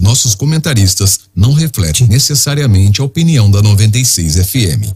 Nossos comentaristas não refletem necessariamente a opinião da 96 FM.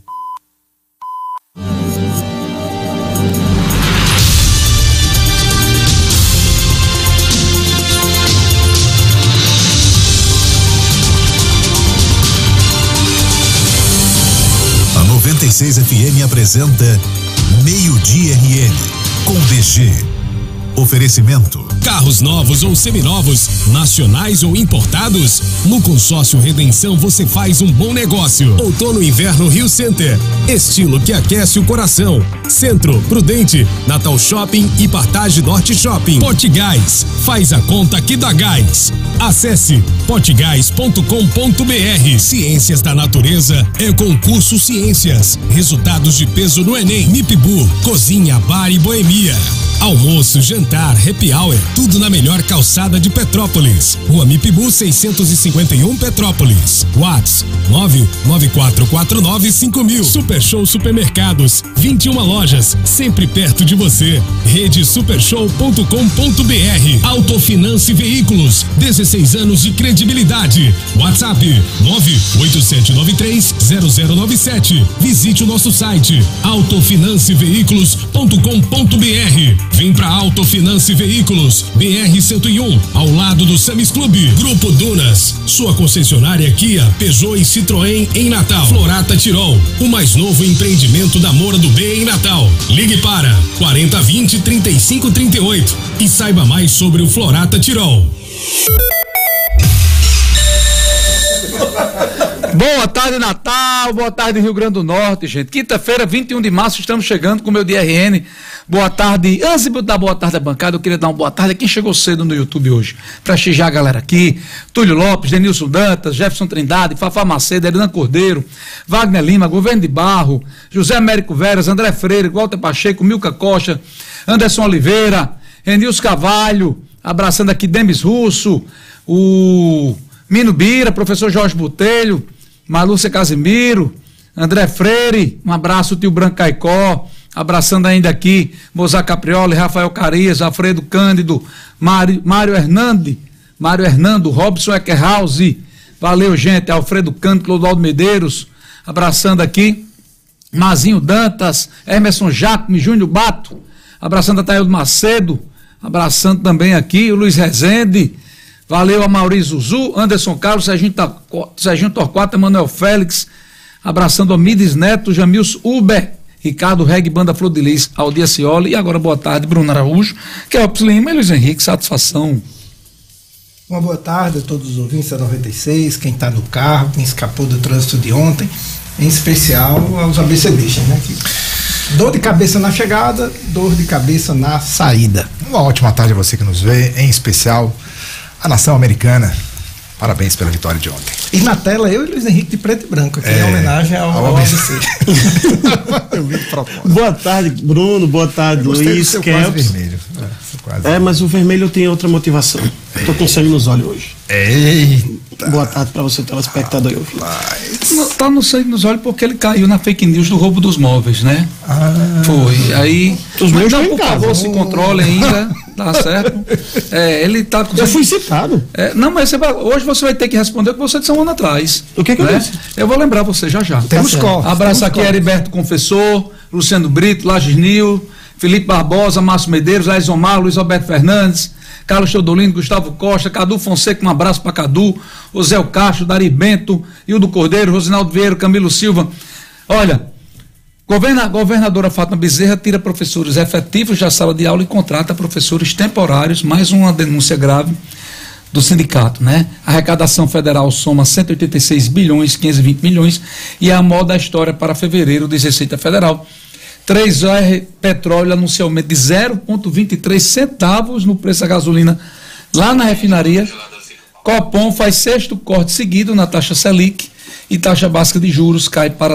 A 96 FM apresenta Meio-Dia RN com DG. Oferecimento: carros novos ou seminovos, nacionais ou importados? No Consórcio Redenção você faz um bom negócio. Outono e Inverno Rio Center, estilo que aquece o coração. Centro, Prudente, Natal Shopping e Partage Norte Shopping. Potigás, faz a conta que dá gás. Acesse potigás.com.br. Ciências da Natureza é concurso Ciências. Resultados de peso no Enem. Mipibu, cozinha, bar e boemia. Almoço, jantar, happy hour, tudo na melhor calçada de Petrópolis. Rua Mipibu 651 Petrópolis. WhatsApp 994495000. Super Show Supermercados, 21 lojas, sempre perto de você. Redesupershow.com.br. Autofinance Veículos, 16 anos de credibilidade. WhatsApp 987930097. Visite o nosso site autofinanceveículos.com.br. Vem pra Autofinance Veículos, BR-101, ao lado do Samis Clube. Grupo Dunas, sua concessionária Kia, Peugeot e Citroën em Natal. Florata Tirol, o mais novo empreendimento da Moura do B em Natal. Ligue para 4020-3538 e saiba mais sobre o Florata Tirol. Boa tarde, Natal, boa tarde, Rio Grande do Norte, gente. Quinta-feira, 21 de março, estamos chegando com o meu dia RN. Boa tarde. Antes de dar boa tarde à bancada, eu queria dar uma boa tarde a quem chegou cedo no YouTube hoje. Prestigiar a galera aqui: Túlio Lopes, Denilson Dantas, Jefferson Trindade, Fafá Macedo, Erinan Cordeiro, Wagner Lima, Governo de Barro, José Américo Veras, André Freire, Walter Pacheco, Milka Costa, Anderson Oliveira, Renilson Carvalho, abraçando aqui Demis Russo, o Mino Bira, professor Jorge Botelho, Malúcia Casimiro, André Freire, um abraço, tio Branco Caicó, abraçando ainda aqui Mozart Caprioli, Rafael Carias, Alfredo Cândido, Mário Hernando, Robson Eckerhouse, valeu, gente, Alfredo Cândido, Clodoaldo Medeiros, abraçando aqui Mazinho Dantas, Emerson Jacome, Júnior Bato, abraçando a Taildo Macedo, abraçando também aqui o Luiz Rezende, valeu a Maurício Zuzu, Anderson Carlos, Serginho Torquato, Manuel Félix, abraçando a Mides Neto, Jamilson Uber, Ricardo Reg, Banda Flor de Lis, Aldia Cioli, e agora boa tarde, Bruno Araújo, Kelps Lima e Luiz Henrique, satisfação. Uma boa tarde a todos os ouvintes da 96, quem está no carro, quem escapou do trânsito de ontem, em especial aos ABCDistas, né? Dor de cabeça na chegada, dor de cabeça na saída. Uma ótima tarde a você que nos vê, em especial a nação americana. Parabéns pela vitória de ontem. E na tela eu e Luiz Henrique de preto e branco, aqui em homenagem ao ABC. Eu vi de propósito. Boa tarde, Bruno. Boa tarde, Luiz. Quase vermelho. Mas o vermelho tem outra motivação. Tô com sangue nos olhos hoje. Eita. Boa tarde para você, telespectador. Tá no sangue nos olhos porque ele caiu na fake news do roubo dos móveis, né? Foi. Aí. Os meus não, por favor, se controle ainda. Tá certo? Ele tá com. Eu fui citado. Não, mas hoje você vai ter que responder o que você disse um ano atrás. O que eu disse? Eu vou lembrar você já. Temos cortes. Abraço aqui, Heriberto Confessor, Luciano Brito, Lages Nil, Felipe Barbosa, Márcio Medeiros, Aizon Mar, Luiz Alberto Fernandes, Carlos Teodolino, Gustavo Costa, Cadu Fonseca, um abraço para Cadu, Osé Castro, Dari Bento, Hildo Cordeiro, Rosinaldo Vieira, Camilo Silva. Olha, governadora Fátima Bezerra tira professores efetivos da sala de aula e contrata professores temporários, mais uma denúncia grave do sindicato, né? A arrecadação federal soma 186 bilhões, 520 milhões e a moda da história para fevereiro de Receita Federal. 3R Petróleo anunciou aumento de 0,23 centavos no preço da gasolina lá na refinaria. Copom faz 6º corte seguido na taxa Selic e taxa básica de juros cai para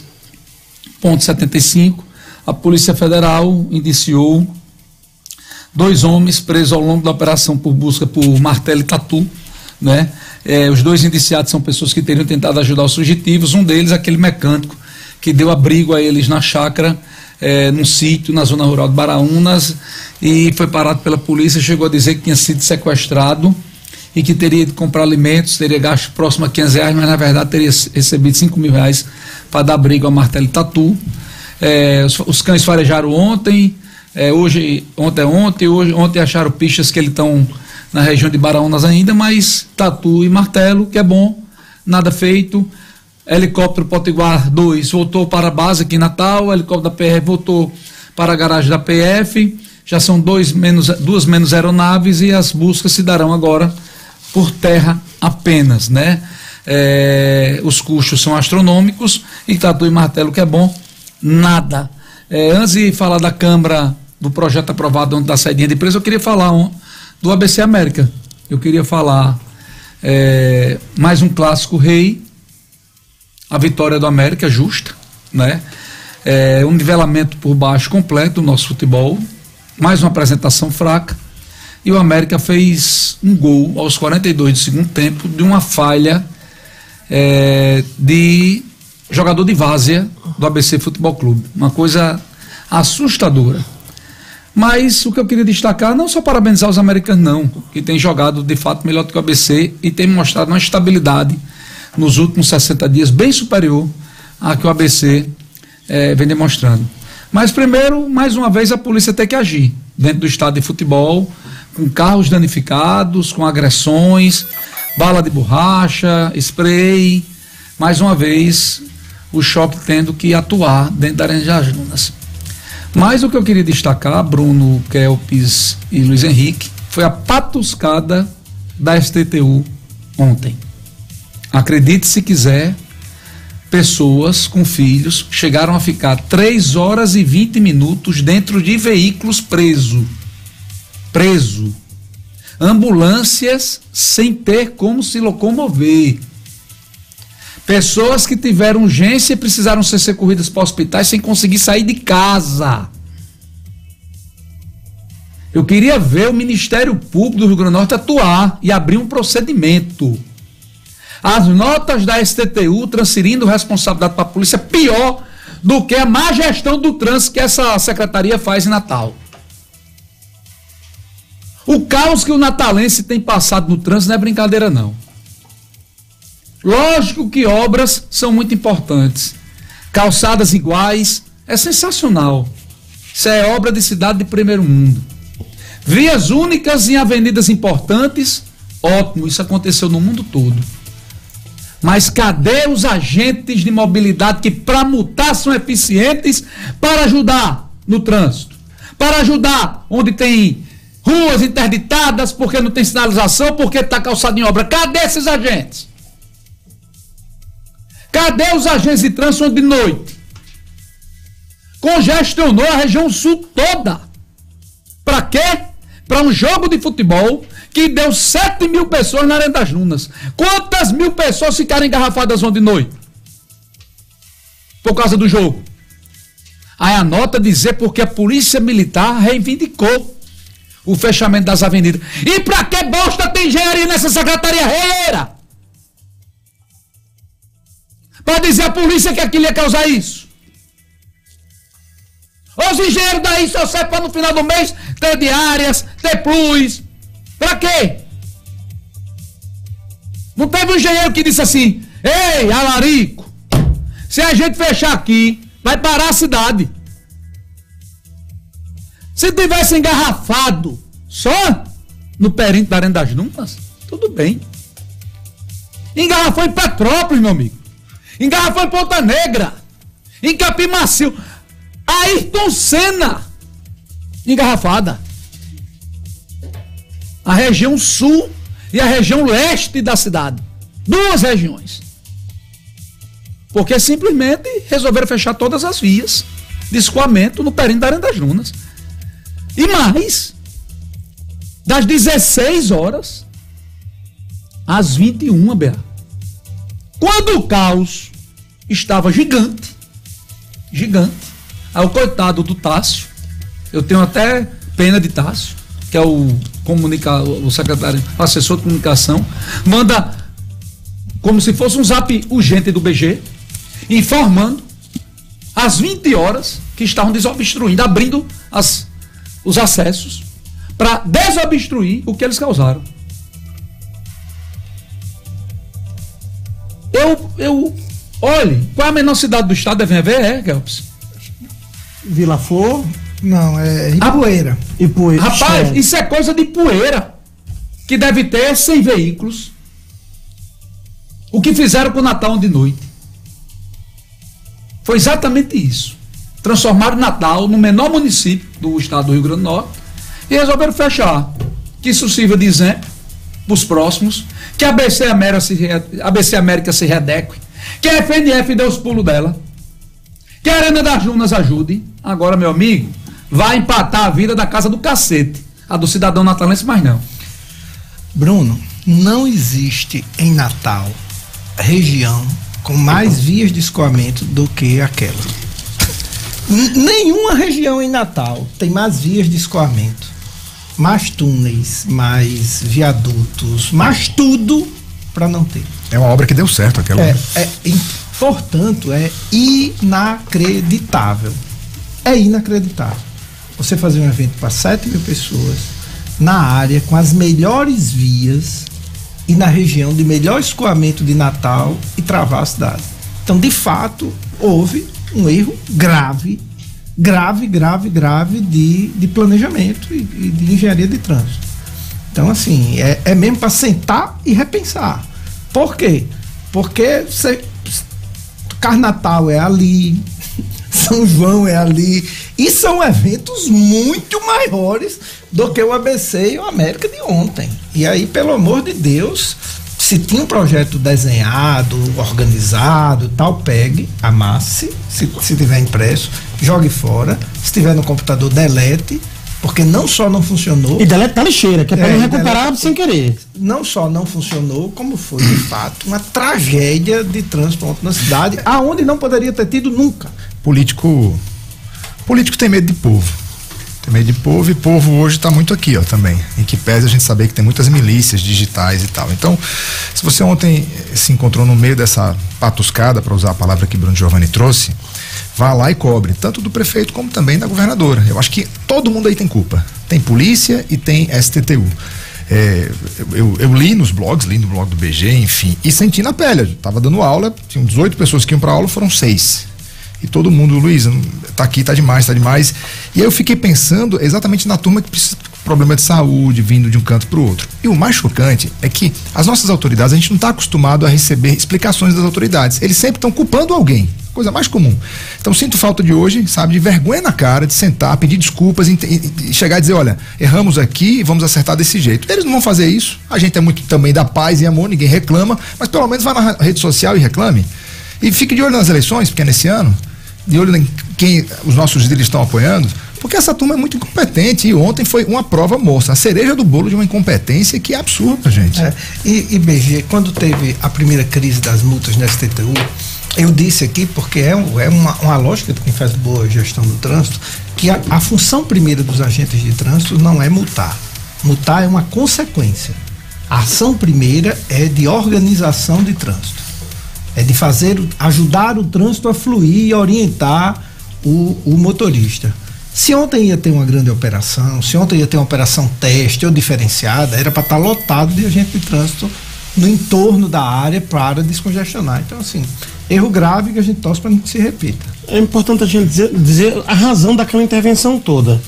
10,75. A Polícia Federal indiciou 2 homens presos ao longo da operação por busca por martelo e tatu, né? Os 2 indiciados são pessoas que teriam tentado ajudar os fugitivos. Um deles, aquele mecânico que deu abrigo a eles na chácara, num sítio na zona rural de Baraúnas, e foi parado pela polícia. Chegou a dizer que tinha sido sequestrado e que teria de comprar alimentos, teria gasto próximo a R$500, mas na verdade teria recebido R$5.000 para dar briga ao Martelo e Tatu. Os cães farejaram ontem, ontem acharam pistas que eles estão na região de Baraunas ainda, mas Tatu e Martelo, que é bom, nada feito. Helicóptero Potiguar 2 voltou para a base aqui em Natal, o helicóptero da PR voltou para a garagem da PF, já são duas menos aeronaves e as buscas se darão agora por terra apenas, né? Os custos são astronômicos e Tatu e Martelo, que é bom, nada. Antes de falar da Câmara, do projeto aprovado da saída de empresa, eu queria falar do ABC América. Eu queria falar mais um clássico rei, a vitória do América justa, né? Um nivelamento por baixo completo do nosso futebol, mais uma apresentação fraca, e o América fez um gol aos 42 do segundo tempo de uma falha de jogador de várzea do ABC Futebol Clube, uma coisa assustadora. Mas o que eu queria destacar, não só parabenizar os americanos não, que tem jogado de fato melhor do que o ABC e tem mostrado uma estabilidade nos últimos 60 dias bem superior à que o ABC vem demonstrando. Mas primeiro, mais uma vez, a polícia tem que agir dentro do estádio de futebol, com carros danificados, com agressões, bala de borracha, spray. Mais uma vez, o choque tendo que atuar dentro da Arena das Dunas. Mas o que eu queria destacar, Bruno, Kelpis e Luiz Henrique, foi a patuscada da STTU ontem. Acredite se quiser, pessoas com filhos chegaram a ficar 3 horas e 20 minutos dentro de veículos preso. Ambulâncias sem ter como se locomover. Pessoas que tiveram urgência e precisaram ser socorridas para hospitais sem conseguir sair de casa. Eu queria ver o Ministério Público do Rio Grande do Norte atuar e abrir um procedimento. As notas da STTU transferindo responsabilidade para a polícia pior do que a má gestão do trânsito que essa secretaria faz em Natal. O caos que o natalense tem passado no trânsito não é brincadeira não. Lógico que obras são muito importantes. Calçadas iguais é sensacional. Isso é obra de cidade de primeiro mundo. Vias únicas em avenidas importantes, ótimo, isso aconteceu no mundo todo. Mas cadê os agentes de mobilidade que para multar são eficientes para ajudar no trânsito? Para ajudar onde tem ruas interditadas porque não tem sinalização, porque está calçado em obra. Cadê esses agentes? Cadê os agentes de trânsito de noite? Congestionou a região sul toda. Para quê? Para um jogo de futebol que deu 7.000 pessoas na Arena das Dunas. Quantas mil pessoas ficaram engarrafadas ontem de noite? Por causa do jogo. Aí a nota dizer porque a Polícia Militar reivindicou o fechamento das avenidas. E para que bosta tem engenharia nessa secretaria reira? Para dizer a polícia que aquilo ia causar isso. Os engenheiros daí só servem para no final do mês ter diárias, ter plus. Para quê? Não teve um engenheiro que disse assim: ei, Alarico, se a gente fechar aqui, vai parar a cidade. Se tivesse engarrafado só no perímetro da Arena das Dunas, tudo bem. Engarrafou em Petrópolis, meu amigo. Engarrafou em Ponta Negra, em Capim Macio, Ayrton Senna, engarrafada. A região sul e a região leste da cidade. 2 regiões. Porque simplesmente resolveram fechar todas as vias de escoamento no perímetro da Arena das Dunas. E mais, das 16 horas às 21, BA. Quando o caos estava gigante. Aí o coitado do Tássio, eu tenho até pena de Tássio, que é o secretário, o assessor de comunicação, manda como se fosse um zap urgente do BG, informando às 20 horas que estavam desobstruindo, abrindo os acessos para desobstruir o que eles causaram. Olhe, qual é a menor cidade do estado? Devem ver, Gelps? Vila Flor. Não, é Ipueira. Ipueira. Rapaz, isso é coisa de Poeira, que deve ter 100 veículos. O que fizeram com o Natal de noite foi exatamente isso. Transformaram Natal no menor município do estado do Rio Grande do Norte e resolveram fechar. Que isso sirva de exemplo para os próximos, que a ABC América se readeque, que a FNF dê os pulos dela, que a Arena das Junas ajude. Agora, meu amigo, vai empatar a vida da casa do cacete, a do cidadão natalense, mas não. Bruno, não existe em Natal região com mais vias de escoamento do que aquela. Nenhuma região em Natal tem mais vias de escoamento, mais túneis, mais viadutos, mais tudo para não ter. É uma obra que deu certo aquela. Portanto, é inacreditável. É inacreditável. Você fazer um evento para 7.000 pessoas na área com as melhores vias e na região de melhor escoamento de Natal e travar a cidade. Então, de fato, houve um erro grave de planejamento e de engenharia de trânsito. Então, assim, é mesmo para sentar e repensar. Por quê? Porque Carnatal é ali, São João é ali, e são eventos muito maiores do que o ABC e o América de ontem. E aí, pelo amor de Deus, se tinha um projeto desenhado, organizado, tal, pegue, amasse, se tiver impresso, jogue fora, se tiver no computador, delete, porque não só não funcionou... E delete da lixeira, que é para não recuperar sem querer. Não só não funcionou, como foi, de fato, uma tragédia de trânsito na cidade, aonde não poderia ter tido nunca. Político tem medo de povo. Tem medo de povo, e povo hoje está muito aqui, ó, também. Em que pese a gente saber que tem muitas milícias digitais e tal. Então, se você ontem se encontrou no meio dessa patuscada, para usar a palavra que Bruno Giovanni trouxe, vá lá e cobre, tanto do prefeito como também da governadora. Eu acho que todo mundo aí tem culpa. Tem polícia e tem STTU. Eu li nos blogs, li no blog do BG, enfim, e senti na pele. Eu estava dando aula, tinham 18 pessoas que iam para aula, foram 6. E todo mundo, Luiz, tá aqui, tá demais. E aí eu fiquei pensando exatamente na turma que precisa de problema de saúde, vindo de um canto para o outro. E o mais chocante é que as nossas autoridades, a gente não está acostumado a receber explicações das autoridades. Eles sempre estão culpando alguém, coisa mais comum. Então sinto falta de hoje, sabe, de vergonha na cara, de sentar, pedir desculpas e chegar e dizer, olha, erramos aqui e vamos acertar desse jeito. Eles não vão fazer isso, a gente é muito também da paz e amor, ninguém reclama, mas pelo menos vá na rede social e reclame. E fique de olho nas eleições, porque é nesse ano, de olho em quem os nossos líderes estão apoiando, porque essa turma é muito incompetente e ontem foi uma prova moça, a cereja do bolo de uma incompetência que é absurda, gente. E BG, quando teve a primeira crise das multas na STTU, eu disse aqui, porque é uma lógica de quem faz boa gestão do trânsito, que a função primeira dos agentes de trânsito não é multar. Multar é uma consequência. A ação primeira é de organização de trânsito. É de ajudar o trânsito a fluir e orientar o motorista. Se ontem ia ter uma grande operação, se ontem ia ter uma operação teste ou diferenciada, era para estar lotado de agente de trânsito no entorno da área para descongestionar. Então, assim, erro grave que a gente torce para não se repita. É importante a gente dizer a razão daquela intervenção toda.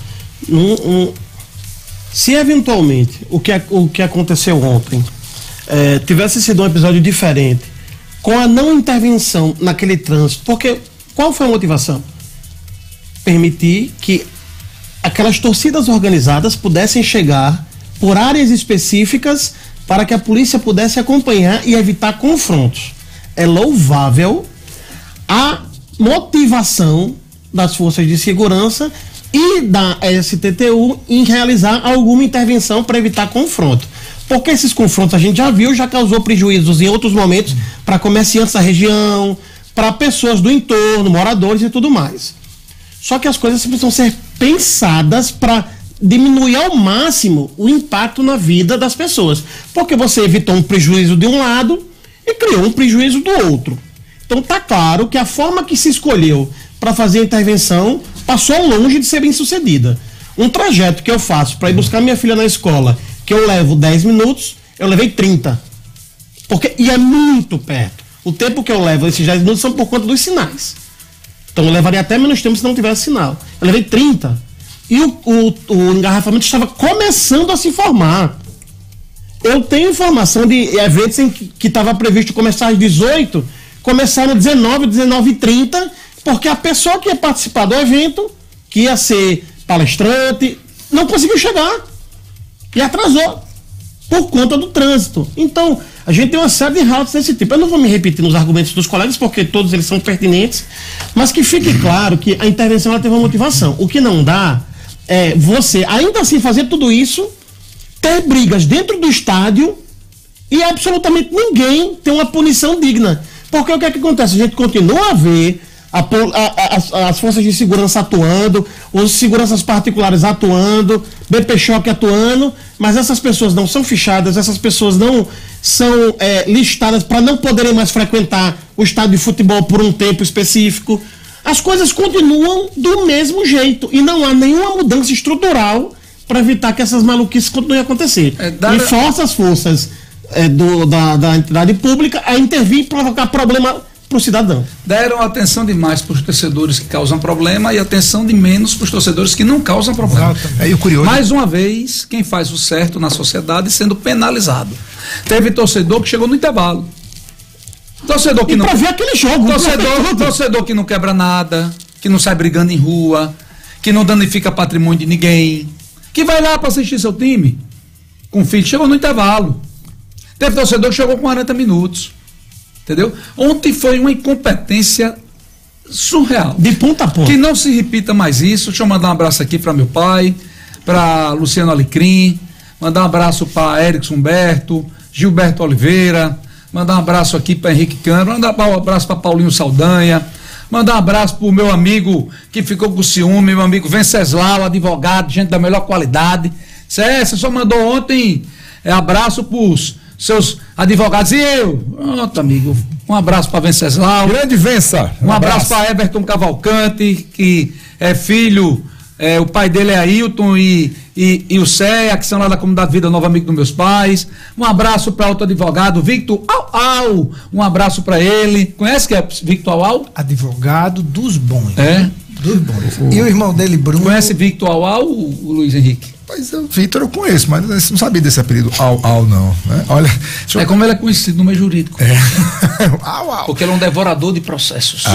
Se eventualmente o que aconteceu ontem tivesse sido um episódio diferente, com a não intervenção naquele trânsito, porque qual foi a motivação? Permitir que aquelas torcidas organizadas pudessem chegar por áreas específicas para que a polícia pudesse acompanhar e evitar confrontos. É louvável a motivação das forças de segurança e da STTU em realizar alguma intervenção para evitar confronto. Porque esses confrontos a gente já viu, já causou prejuízos em outros momentos para comerciantes da região, para pessoas do entorno, moradores e tudo mais. Só que as coisas precisam ser pensadas para diminuir ao máximo o impacto na vida das pessoas. Porque você evitou um prejuízo de um lado e criou um prejuízo do outro. Então está claro que a forma que se escolheu para fazer a intervenção passou longe de ser bem sucedida. Um trajeto que eu faço para ir buscar minha filha na escola, que eu levo 10 minutos, eu levei 30. E é muito perto. O tempo que eu levo esses 10 minutos são por conta dos sinais. Então eu levaria até menos tempo se não tivesse sinal. Eu levei 30. E o engarrafamento estava começando a se formar. Eu tenho informação de eventos em que estava previsto começar às 18, começaram 19h30, porque a pessoa que ia participar do evento, que ia ser palestrante, não conseguiu chegar. E atrasou. Por conta do trânsito. Então, a gente tem uma série de rotas desse tipo. Eu não vou me repetir nos argumentos dos colegas, porque todos eles são pertinentes, mas que fique claro que a intervenção ela teve uma motivação. O que não dá é você, ainda assim, fazer tudo isso, ter brigas dentro do estádio e absolutamente ninguém ter uma punição digna. Porque o que é que acontece? A gente continua a ver as forças de segurança atuando, os seguranças particulares atuando, BP Choque atuando, mas essas pessoas não são fichadas, essas pessoas não são listadas para não poderem mais frequentar o estádio de futebol por um tempo específico. As coisas continuam do mesmo jeito e não há nenhuma mudança estrutural para evitar que essas maluquices continuem a acontecer. E força as forças da entidade pública a intervir e provocar problema para o cidadão. Deram atenção demais para os torcedores que causam problema e atenção de menos para os torcedores que não causam problema. O curioso... Mais uma vez, quem faz o certo na sociedade sendo penalizado. Teve torcedor que chegou no intervalo. Torcedor que não... Para ver aquele jogo. Torcedor que não quebra nada, que não sai brigando em rua, que não danifica patrimônio de ninguém, que vai lá para assistir seu time com o filho, chegou no intervalo. Teve torcedor que chegou com 40 minutos. Entendeu? Ontem foi uma incompetência surreal. De ponta a ponta. Que não se repita mais isso. Deixa eu mandar um abraço aqui para meu pai, para Luciano Alecrim, mandar um abraço para Erickson Humberto, Gilberto Oliveira, mandar um abraço aqui para Henrique Câmara, mandar um abraço para Paulinho Saldanha, mandar um abraço para o meu amigo que ficou com ciúme, meu amigo Venceslau, advogado, gente da melhor qualidade. Você só mandou ontem abraço para os seus advogados. E eu? Pronto, amigo. Um abraço para Venceslau. Grande Vença. Um abraço para Everton Cavalcante, que é filho, o pai dele é Ailton e o Céia, que são lá da Comunidade Vida Nova, amigo dos meus pais. Um abraço para outro advogado, Victor Au. Um abraço para ele. Conhece que é Victor Au? Advogado dos bons. Dos bons. E o irmão dele, Bruno. Conhece Victor Au, o Luiz Henrique? Pois é, o Vitor eu conheço, mas não sabia desse apelido Au, não. Né? Olha, como ele é conhecido no meio jurídico. Au. Porque ele é um devorador de processos.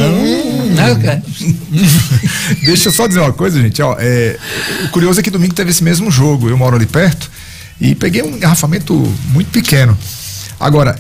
Deixa eu só dizer uma coisa, gente. O curioso é que domingo teve esse mesmo jogo. Eu moro ali perto e peguei um engarrafamento muito pequeno. Agora,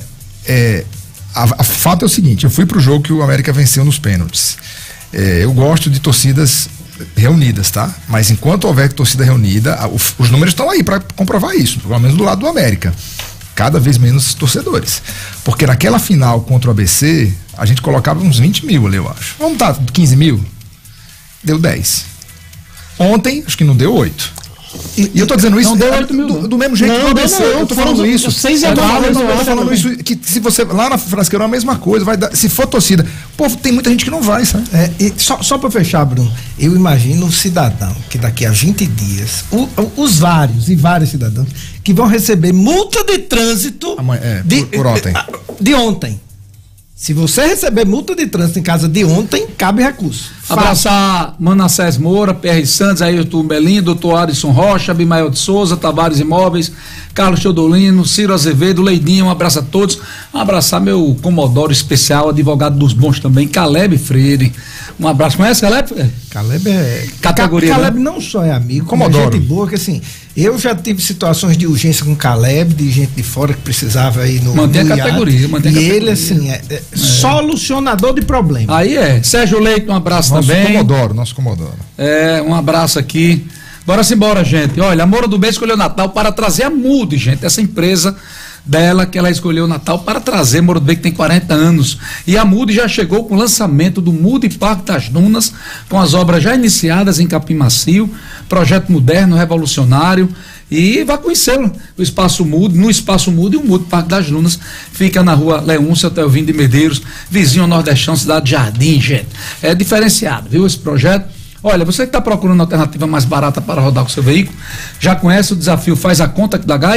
a fato é o seguinte: eu fui pro jogo que o América venceu nos pênaltis. Eu gosto de torcidas reunidas, tá? Mas enquanto houver torcida reunida, os números estão aí para comprovar isso, pelo menos do lado do América. Cada vez menos torcedores. Porque naquela final contra o ABC, a gente colocava uns 20 mil ali, eu acho. Vamos estar 15 mil? Deu 10. Ontem, acho que não deu 8. E eu tô dizendo isso não deu 8 mil, do mesmo jeito que o ABC. Eu tô falando isso. 6 eu tô falando isso, que se você lá na Frasqueira é a mesma coisa, vai dar, se for torcida, povo, tem muita gente que não vai, sabe? Só para fechar, Bruno, eu imagino um cidadão que daqui a 20 dias, os vários cidadãos que vão receber multa de trânsito por ontem. De ontem. Se você receber multa de trânsito em casa de ontem, cabe recurso. Abraçar Manassés Moura, PR Santos, Ailton Belim, doutor Alisson Rocha, Abimael de Souza, Tavares Imóveis, Carlos Teodolino, Ciro Azevedo, Leidinho, um abraço a todos. Um abraçar meu comodoro especial, advogado dos bons também, Caleb Freire. Um abraço. Conhece Caleb? Caleb é categoria. Caleb não só é amigo, comodoro. É gente boa, que assim, eu já tive situações de urgência com Caleb, de gente de fora que precisava ir no mantém a categoria. Ele assim solucionador de problemas. Aí Sérgio Leite, um abraço nosso também. Nosso Comodoro. Um abraço aqui. Bora, gente. Olha, a Moura do Bem escolheu o Natal para trazer a Mood, gente. Essa empresa dela que ela escolheu o Natal para trazer. Moura do Bem que tem 40 anos. E a Mood já chegou com o lançamento do Mood Parque das Dunas, com as obras já iniciadas em Capim Macio, projeto moderno, revolucionário. E vá conhecer o Espaço Mood, no Espaço Mood, e o Mood Parque das Dunas fica na rua Leôncio, Hotel Vinho de Medeiros, vizinho ao Nordestão, cidade de Jardim, gente. É diferenciado, viu, esse projeto? Olha, você que está procurando alternativa mais barata para rodar com seu veículo, já conhece o desafio Faz a Conta que dá Gás?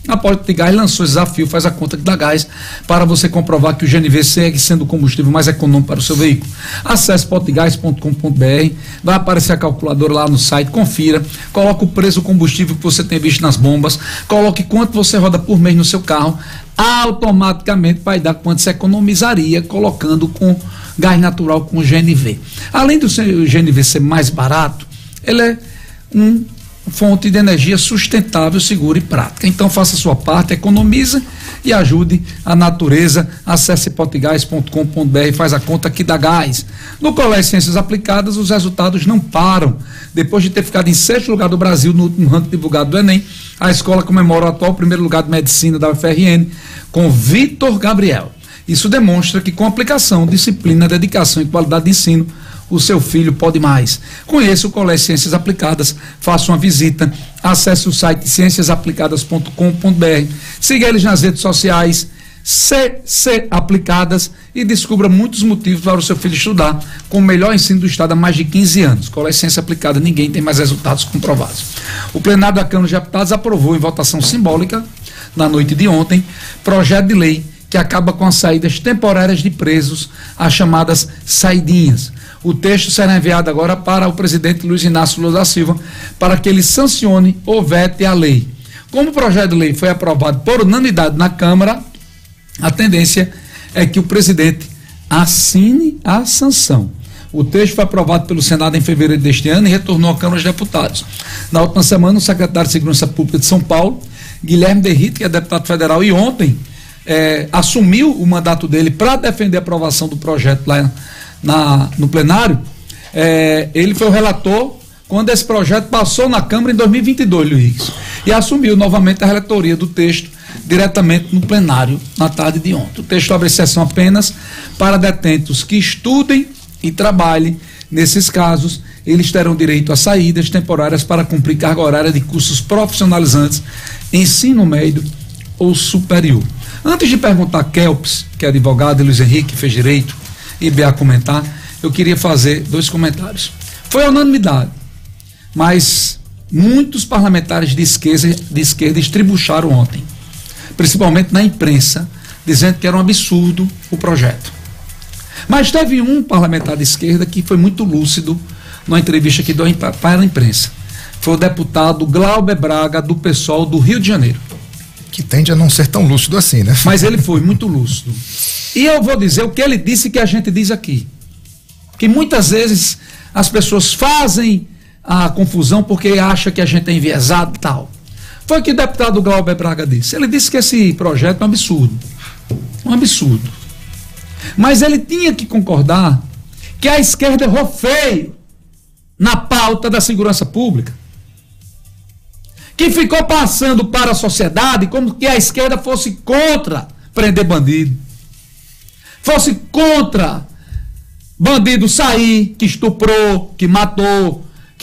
A Potigás lançou esse desafio, faz a conta que dá gás, para você comprovar que o GNV segue sendo o combustível mais econômico para o seu veículo. Acesse potigás.com.br, vai aparecer a calculadora lá no site, confira, coloca o preço do combustível que você tem visto nas bombas, coloque quanto você roda por mês no seu carro, automaticamente vai dar quanto você economizaria colocando com gás natural com o GNV. Além do GNV ser mais barato, ele é fonte de energia sustentável, segura e prática. Então faça a sua parte, economize e ajude a natureza. Acesse potigás.com.br, faz a conta que dá gás. No Colégio Ciências Aplicadas, os resultados não param. Depois de ter ficado em 6º lugar do Brasil no último ranking divulgado do Enem, a escola comemora o atual primeiro lugar de medicina da UFRN com Vitor Gabriel. Isso demonstra que com aplicação, disciplina, dedicação e qualidade de ensino, o seu filho pode mais. Conheça o Colégio Ciências Aplicadas, faça uma visita, acesse o site cienciasaplicadas.com.br, siga eles nas redes sociais, CC Aplicadas, e descubra muitos motivos para o seu filho estudar com o melhor ensino do estado há mais de 15 anos. Colégio Ciência Aplicada, ninguém tem mais resultados comprovados. O plenário da Câmara de Deputados aprovou em votação simbólica, na noite de ontem, projeto de lei que acaba com as saídas temporárias de presos, as chamadas saidinhas. O texto será enviado agora para o presidente Luiz Inácio Lula da Silva para que ele sancione ou vete a lei. Como o projeto de lei foi aprovado por unanimidade na Câmara, a tendência é que o presidente assine a sanção. O texto foi aprovado pelo Senado em fevereiro deste ano e retornou à Câmara dos Deputados. Na última semana, o secretário de Segurança Pública de São Paulo, Guilherme Derrito, que é deputado federal, e ontem assumiu o mandato dele para defender a aprovação do projeto lá no plenário. Ele foi o relator quando esse projeto passou na Câmara em 2022, Luiz, e assumiu novamente a relatoria do texto diretamente no plenário na tarde de ontem. O texto abre exceção apenas para detentos que estudem e trabalhem. Nesses casos, eles terão direito a saídas temporárias para cumprir carga horária de cursos profissionalizantes, ensino médio ou superior. Antes de perguntar a Kelps, que é advogado, e Luiz Henrique, que fez direito, e Bea comentar, eu queria fazer 2 comentários. Foi a unanimidade, mas muitos parlamentares de esquerda estribucharam ontem, principalmente na imprensa, dizendo que era um absurdo o projeto. Mas teve um parlamentar de esquerda que foi muito lúcido numa entrevista que deu para a imprensa. Foi o deputado Glauber Braga, do PSOL do Rio de Janeiro. Que tende a não ser tão lúcido assim, né? Mas ele foi muito lúcido. E eu vou dizer o que ele disse que a gente diz aqui. Que muitas vezes as pessoas fazem a confusão porque acham que a gente é enviesado e tal. Foi o que o deputado Glauber Braga disse. Ele disse que esse projeto é um absurdo. Um absurdo. Mas ele tinha que concordar que a esquerda errou feio na pauta da segurança pública. Que ficou passando para a sociedade como que a esquerda fosse contra prender bandido. Fosse contra bandido sair, que estuprou, que matou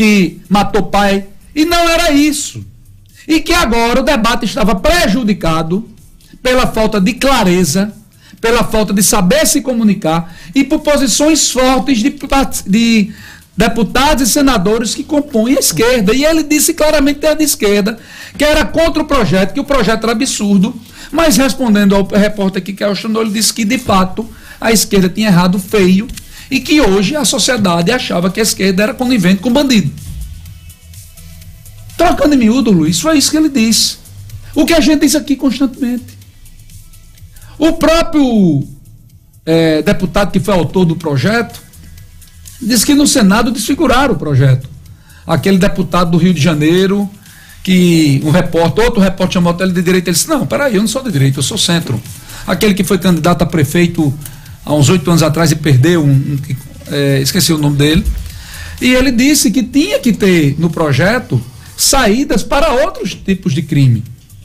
pai. E não era isso. E que agora o debate estava prejudicado pela falta de clareza, pela falta de saber se comunicar e por posições fortes de deputados e senadores que compõem a esquerda. E ele disse claramente que era de esquerda, que era contra o projeto, que o projeto era absurdo, mas respondendo ao repórter que questionou, ele disse que de fato a esquerda tinha errado feio e que hoje a sociedade achava que a esquerda era conivente com bandido. Trocando em miúdo, Luiz, foi isso que ele disse. O que a gente diz aqui constantemente. O próprio deputado que foi autor do projeto disse que no Senado desfiguraram o projeto. Aquele deputado do Rio de Janeiro, que outro repórter chamou ele de direita, ele disse, não, peraí, eu não sou de direita, eu sou centro. Aquele que foi candidato a prefeito há uns 8 anos atrás e perdeu, esqueci o nome dele, e ele disse que tinha que ter no projeto saídas para outros tipos de crime.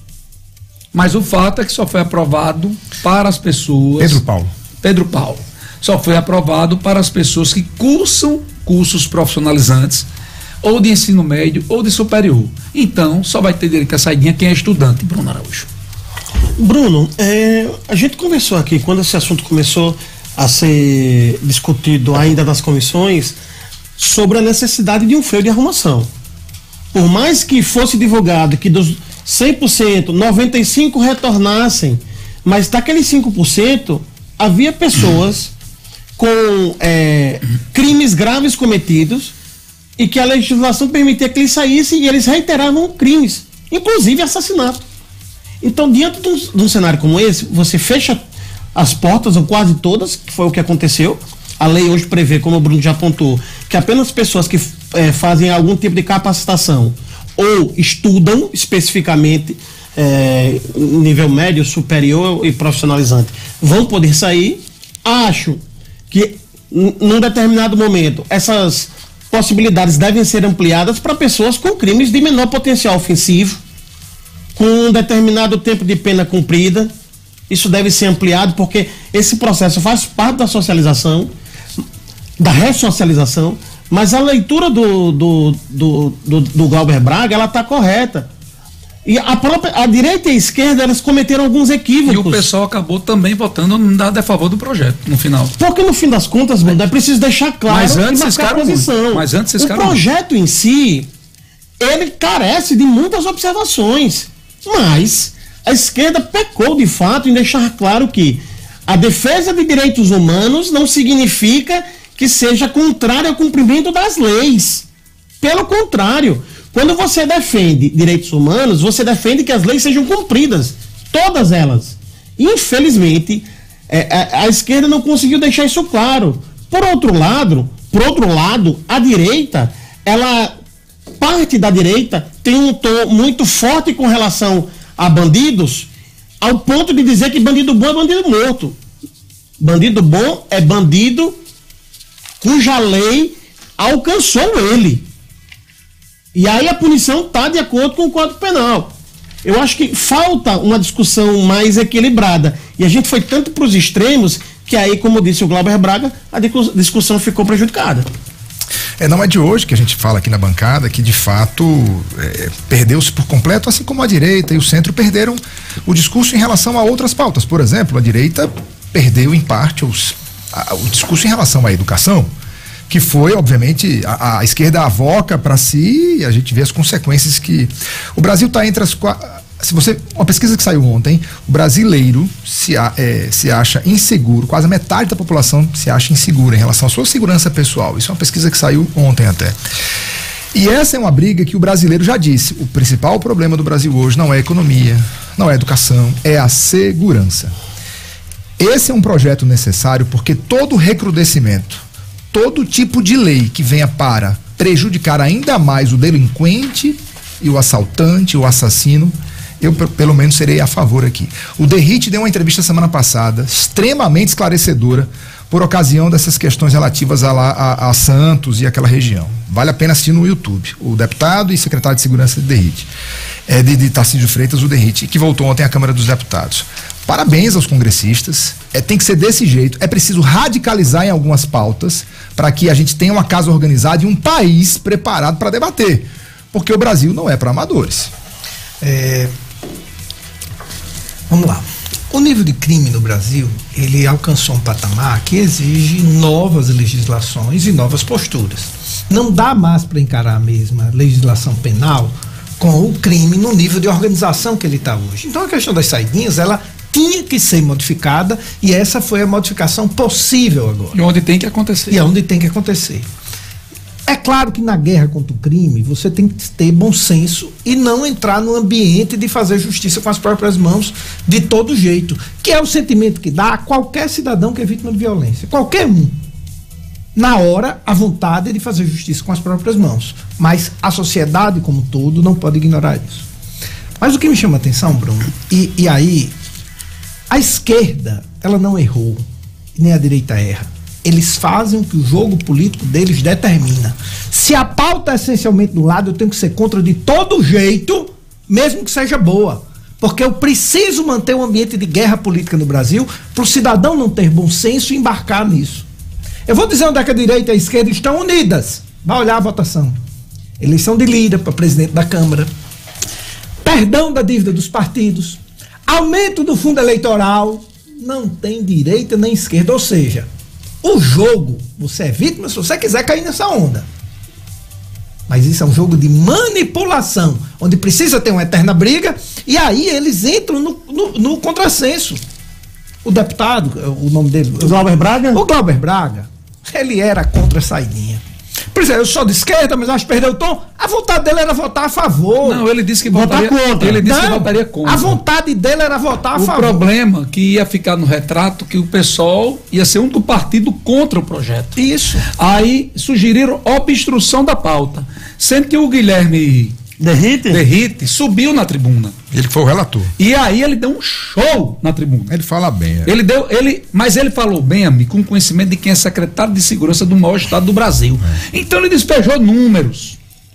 Mas o fato é que só foi aprovado para as pessoas... Pedro Paulo. Só foi aprovado para as pessoas que cursam cursos profissionalizantes, ou de ensino médio, ou de superior. Então, só vai ter direito a saidinha quem é estudante, Bruno Araújo. Bruno, a gente conversou aqui, quando esse assunto começou a ser discutido ainda nas comissões, sobre a necessidade de um freio de arrumação. Por mais que fosse divulgado que dos 100%, 95% retornassem, mas daqueles 5% havia pessoas com crimes graves cometidos e que a legislação permitia que eles saíssem e eles reiteravam crimes, inclusive assassinato. Então, diante de um cenário como esse, você fecha as portas, ou quase todas, que foi o que aconteceu. A lei hoje prevê, como o Bruno já apontou, que apenas pessoas que fazem algum tipo de capacitação ou estudam especificamente nível médio, superior e profissionalizante vão poder sair. Acho que num determinado momento essas possibilidades devem ser ampliadas para pessoas com crimes de menor potencial ofensivo, com um determinado tempo de pena cumprida. Isso deve ser ampliado porque esse processo faz parte da socialização, da ressocialização, mas a leitura do Glauber Braga, ela está correta. E a direita e a esquerda, elas cometeram alguns equívocos. E o pessoal acabou também votando a favor do projeto, no final. Porque no fim das contas, é preciso deixar claro mas antes a posição. Mas antes o projeto em si, ele carece de muitas observações, mas a esquerda pecou de fato em deixar claro que a defesa de direitos humanos não significa que seja contrária ao cumprimento das leis. Pelo contrário, quando você defende direitos humanos, você defende que as leis sejam cumpridas, todas elas. Infelizmente, a esquerda não conseguiu deixar isso claro. Por outro lado, a direita, parte da direita tem um tom muito forte com relação a bandidos, ao ponto de dizer que bandido bom é bandido morto. Bandido bom é bandido cuja lei alcançou ele. E aí a punição está de acordo com o Código Penal. Eu acho que falta uma discussão mais equilibrada. E a gente foi tanto para os extremos que aí, como disse o Glauber Braga, a discussão ficou prejudicada. Não é de hoje que a gente fala aqui na bancada que, de fato, perdeu-se por completo, assim como a direita e o centro perderam o discurso em relação a outras pautas. Por exemplo, a direita perdeu, em parte, o discurso em relação à educação, que foi, obviamente, a esquerda avoca para si, e a gente vê as consequências que... O Brasil está entre as... Uma pesquisa que saiu ontem, o brasileiro se acha inseguro, quase a metade da população se acha insegura em relação à sua segurança pessoal. Isso é uma pesquisa que saiu ontem até. E essa é uma briga que o brasileiro já disse. O principal problema do Brasil hoje não é a economia, não é a educação, é a segurança. Esse é um projeto necessário porque todo recrudescimento, todo tipo de lei que venha para prejudicar ainda mais o delinquente e o assaltante, o assassino, eu pelo menos serei a favor aqui. O Derrite deu uma entrevista semana passada, extremamente esclarecedora, por ocasião dessas questões relativas a Santos e aquela região. Vale a pena assistir no YouTube. O deputado e secretário de Segurança de Derrite, de Tarcísio Freitas, o Derrite, que voltou ontem à Câmara dos Deputados. Parabéns aos congressistas, tem que ser desse jeito, é preciso radicalizar em algumas pautas para que a gente tenha uma casa organizada e um país preparado para debater, porque o Brasil não é para amadores. Vamos lá. O nível de crime no Brasil, ele alcançou um patamar que exige novas legislações e novas posturas. Não dá mais para encarar a mesma legislação penal com o crime no nível de organização que ele está hoje. Então a questão das saidinhas, ela tinha que ser modificada e essa foi a modificação possível agora. E onde tem que acontecer. E onde tem que acontecer. É claro que na guerra contra o crime você tem que ter bom senso e não entrar no ambiente de fazer justiça com as próprias mãos de todo jeito, que é o sentimento que dá a qualquer cidadão que é vítima de violência, qualquer um. Na hora, a vontade de fazer justiça com as próprias mãos, mas a sociedade como um todo não pode ignorar isso. Mas o que me chama a atenção, Bruno, e aí a esquerda, ela não errou, nem a direita erra. Eles fazem o que o jogo político deles determina. Se a pauta é essencialmente do lado, eu tenho que ser contra de todo jeito, mesmo que seja boa. Porque eu preciso manter um ambiente de guerra política no Brasil para o cidadão não ter bom senso e embarcar nisso. Eu vou dizer onde é que a direita e a esquerda estão unidas. Vai olhar a votação. Eleição de líder para presidente da Câmara. Perdão da dívida dos partidos. Aumento do fundo eleitoral. Não tem direita nem esquerda, ou seja... O jogo, você é vítima se você quiser cair nessa onda. Mas isso é um jogo de manipulação, onde precisa ter uma eterna briga, e aí eles entram no contrassenso. O deputado, o nome dele... O Glauber Braga? O Glauber Braga, ele era contra a saidinha. Por exemplo, eu sou de esquerda, mas acho que perdeu o tom. A vontade dele era votar a favor. Não, ele disse que votaria contra. Ele disse que votaria contra. A vontade dele era votar a favor. O problema que ia ficar no retrato que o PSOL ia ser o único partido contra o projeto. Isso. Aí sugeriram obstrução da pauta. Sendo que o Guilherme Derrite subiu na tribuna. Ele foi o relator. E aí ele deu um show na tribuna. Ele fala bem. Mas ele falou bem, amigo, com conhecimento de quem é secretário de segurança do maior estado do Brasil. Então ele despejou números.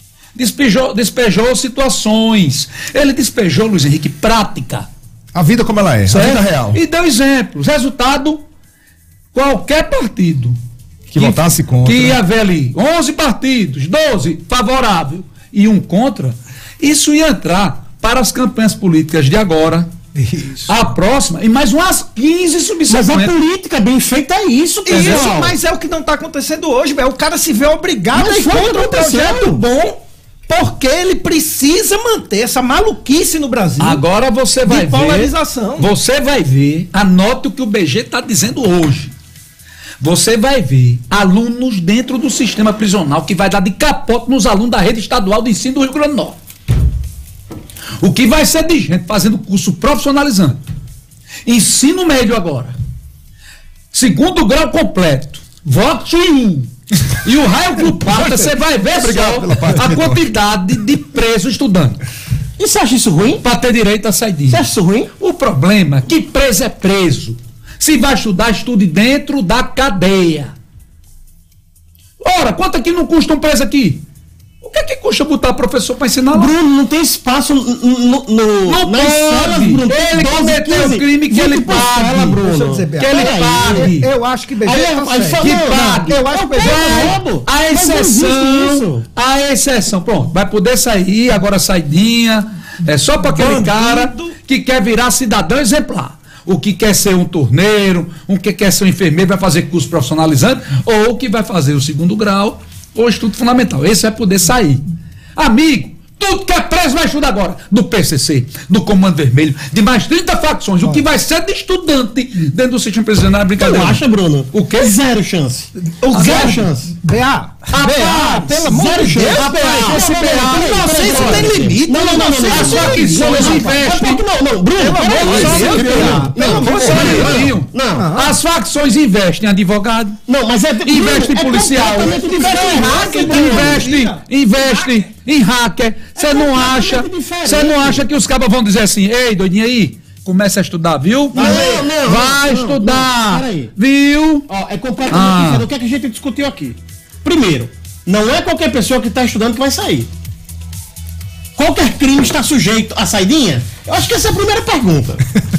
Despejou situações. Ele despejou, Luiz Henrique, prática. A vida como ela é, certo? A vida real. E deu exemplos. Resultado, qualquer partido que votasse contra. Que ia haver ali 11 partidos, 12 favorável e um contra, isso ia entrar para as campanhas políticas de agora, isso. A próxima, e mais umas 15 subsequentes. Mas a política bem feita é isso, pessoal. Isso, mas é o que não está acontecendo hoje, velho. O cara se vê obrigado a ir contra um projeto bom, porque ele precisa manter essa maluquice no Brasil. Agora você vai ver. Polarização. Você vai ver, anote o que o BG está dizendo hoje. Você vai ver alunos dentro do sistema prisional que vai dar de capote nos alunos da rede estadual de ensino do Rio Grande do Norte. O que vai ser de gente fazendo curso profissionalizante. Ensino médio agora. Segundo grau completo. Voto e o raio culpado, você vai ver só a quantidade de presos estudando. E você acha isso ruim? Para ter direito a saidinha. Você acha isso ruim? O problema é que preso é preso. Se vai estudar, estude dentro da cadeia. Ora, quanto é que não custa um preso aqui? O que é que custa botar professor para ensinar lá? Bruno, não tem espaço não nas salas, Bruno. Ele cometeu o crime que ele pague, Bruno. Deixa eu dizer, que ele pague. Eu acho que BG que pague. Eu acho que a exceção, pronto, vai poder sair, agora saidinha, é só para aquele cara que quer virar cidadão exemplar. O que quer ser um torneiro, o que quer ser um enfermeiro, vai fazer curso profissionalizante, ou o que vai fazer o segundo grau, ou estudo fundamental. Esse vai poder sair. Amigo, tudo que é preso vai estudar agora. Do PCC, do Comando Vermelho, de mais 30 facções. O que vai ser de estudante dentro do sistema prisional é brincadeira. Tu acha, Bruno? O quê? Zero chance. Zero chance. BA, pelo amor de Deus, esse BA. Não sei se tem limite. Não. As facções investem. Não, Bruno, pelo amor de Deus. Não. As facções investem em advogado. Não, mas investe em policial. Investe em hacker. Você não acha que os cabas vão dizer assim: ei, doidinho aí, começa a estudar, viu? Vai estudar. Viu? É completamente diferente. O que é que a gente discutiu aqui? Primeiro, não é qualquer pessoa que está estudando que vai sair. Qualquer crime está sujeito à saidinha? Eu acho que essa é a primeira pergunta.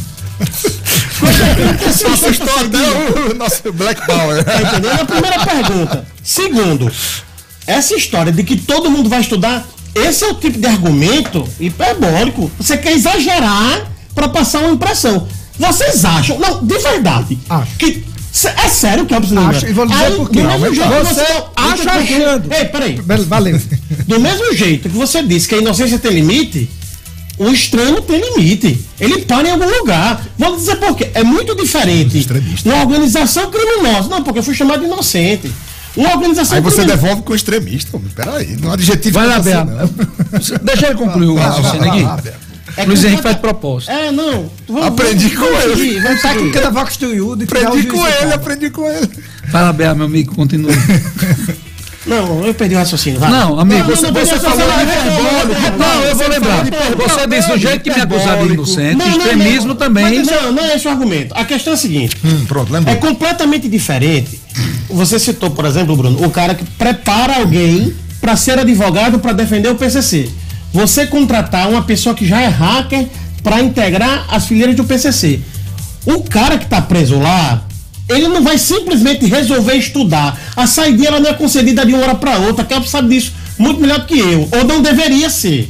Nosso Black Power. Tá entendendo? É a primeira pergunta. Segundo, essa história de que todo mundo vai estudar, esse é o tipo de argumento hiperbólico. Você quer exagerar para passar uma impressão. Vocês acham, não, de verdade, que é sério que é preciso acho, e vou dizer por quê. Você acha achando. Ei, peraí. Valeu. Do mesmo jeito que você disse que a inocência tem limite, o extremo tem limite. Ele para em algum lugar. Vou dizer por quê. É muito diferente uma organização criminosa. Não, porque eu fui chamado de inocente. Uma organização aí você devolve com o extremista. Peraí, não é adjetivo. Vai lá, Bea. Deixa ele concluir o raciocínio aqui. Luiz Henrique faz proposta. Não. Aprendi com ele. Vai estar aqui cada vox to you. Aprendi com ele. Vai lá, Bea, meu amigo, continue. Não, eu perdi o raciocínio. Vai. Não, amigo, você falou de hiperbólico. Não, eu vou lembrar. Você disse do jeito que me acusaram de inocente, extremismo também. Não é esse o argumento. A questão é a seguinte: pronto, lembrou. é completamente diferente. Você citou, por exemplo, Bruno, o cara que prepara alguém para ser advogado para defender o PCC. Você contratar uma pessoa que já é hacker para integrar as fileiras do PCC. O cara que está preso lá, ele não vai simplesmente resolver estudar. A saidinha ela não é concedida de uma hora para outra. Quem sabe disso muito melhor do que eu. Ou não deveria ser.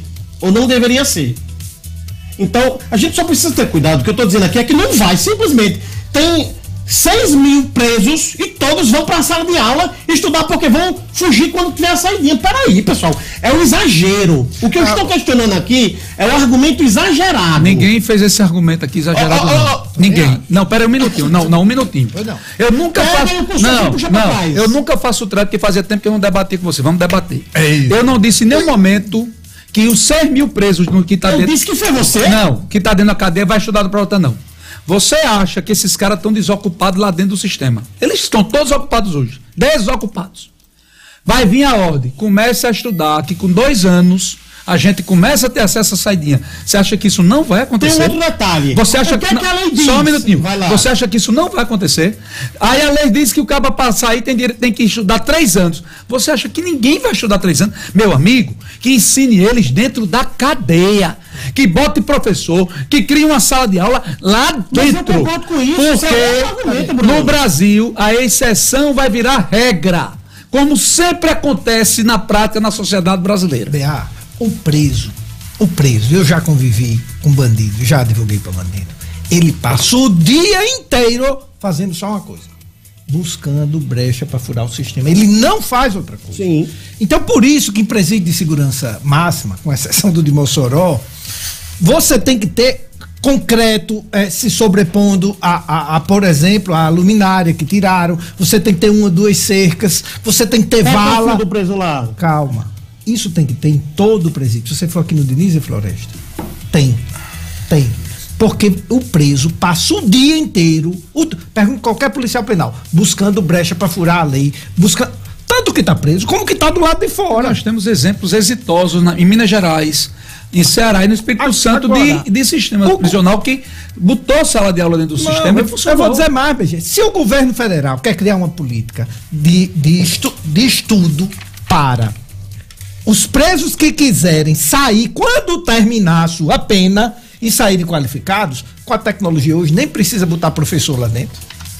Então, a gente só precisa ter cuidado. O que eu estou dizendo aqui é que não vai simplesmente. 6 mil presos e todos vão para a sala de aula estudar porque vão fugir quando tiver a saidinha. Peraí, pessoal, é um exagero. O que eu estou questionando aqui é um argumento exagerado. Ninguém fez esse argumento aqui exagerado. Ninguém. Não, pera aí um minutinho. Não, um minutinho. Eu nunca faço. Eu nunca faço trato, porque fazia tempo que eu não debati com você. Vamos debater. Eu não disse em nenhum momento que os 6 mil presos que está dentro. Eu disse que foi você? Não, que está dentro da cadeia vai estudar para outra, não. Você acha que esses caras estão desocupados lá dentro do sistema? Eles estão todos ocupados hoje. Desocupados. Vai vir a ordem. Comece a estudar, que com 2 anos a gente começa a ter acesso à saidinha. Você acha que isso não vai acontecer? Tem outro detalhe. Você acha que a lei diz? Só um minutinho. Vai lá. Você acha que isso não vai acontecer? Aí a lei diz que o cara para sair tem que estudar 3 anos. Você acha que ninguém vai estudar 3 anos? Meu amigo, que ensine eles dentro da cadeia. Que bote professor, que crie uma sala de aula lá dentro. Mas eu concordo com isso. Porque no Brasil a exceção vai virar regra. Como sempre acontece na prática na sociedade brasileira. O preso, eu já convivi com bandido, já advoguei para bandido. Ele passa o dia inteiro fazendo só uma coisa: buscando brecha para furar o sistema. Ele não faz outra coisa. Sim. Então, por isso que em presídio de segurança máxima, com exceção do de Mossoró, você tem que ter concreto se sobrepondo por exemplo, a luminária que tiraram. Você tem que ter 1 ou 2 cercas. Você tem que ter vala. Do preso lá. Calma. Isso tem que ter em todo o presídio. Se você for aqui no Diniz e Floresta, tem. Porque o preso passa o dia inteiro, pergunta qualquer policial penal, buscando brecha para furar a lei, tanto que está preso, como que está do lado de fora. Nós temos exemplos exitosos em Minas Gerais, em Ceará e no Espírito Santo de sistema prisional que botou sala de aula dentro do sistema e funcionou. Eu vou dizer mais, BG. Se o governo federal quer criar uma política de estudo para os presos que quiserem sair quando terminar a sua pena e saírem qualificados, com a tecnologia hoje nem precisa botar professor lá dentro.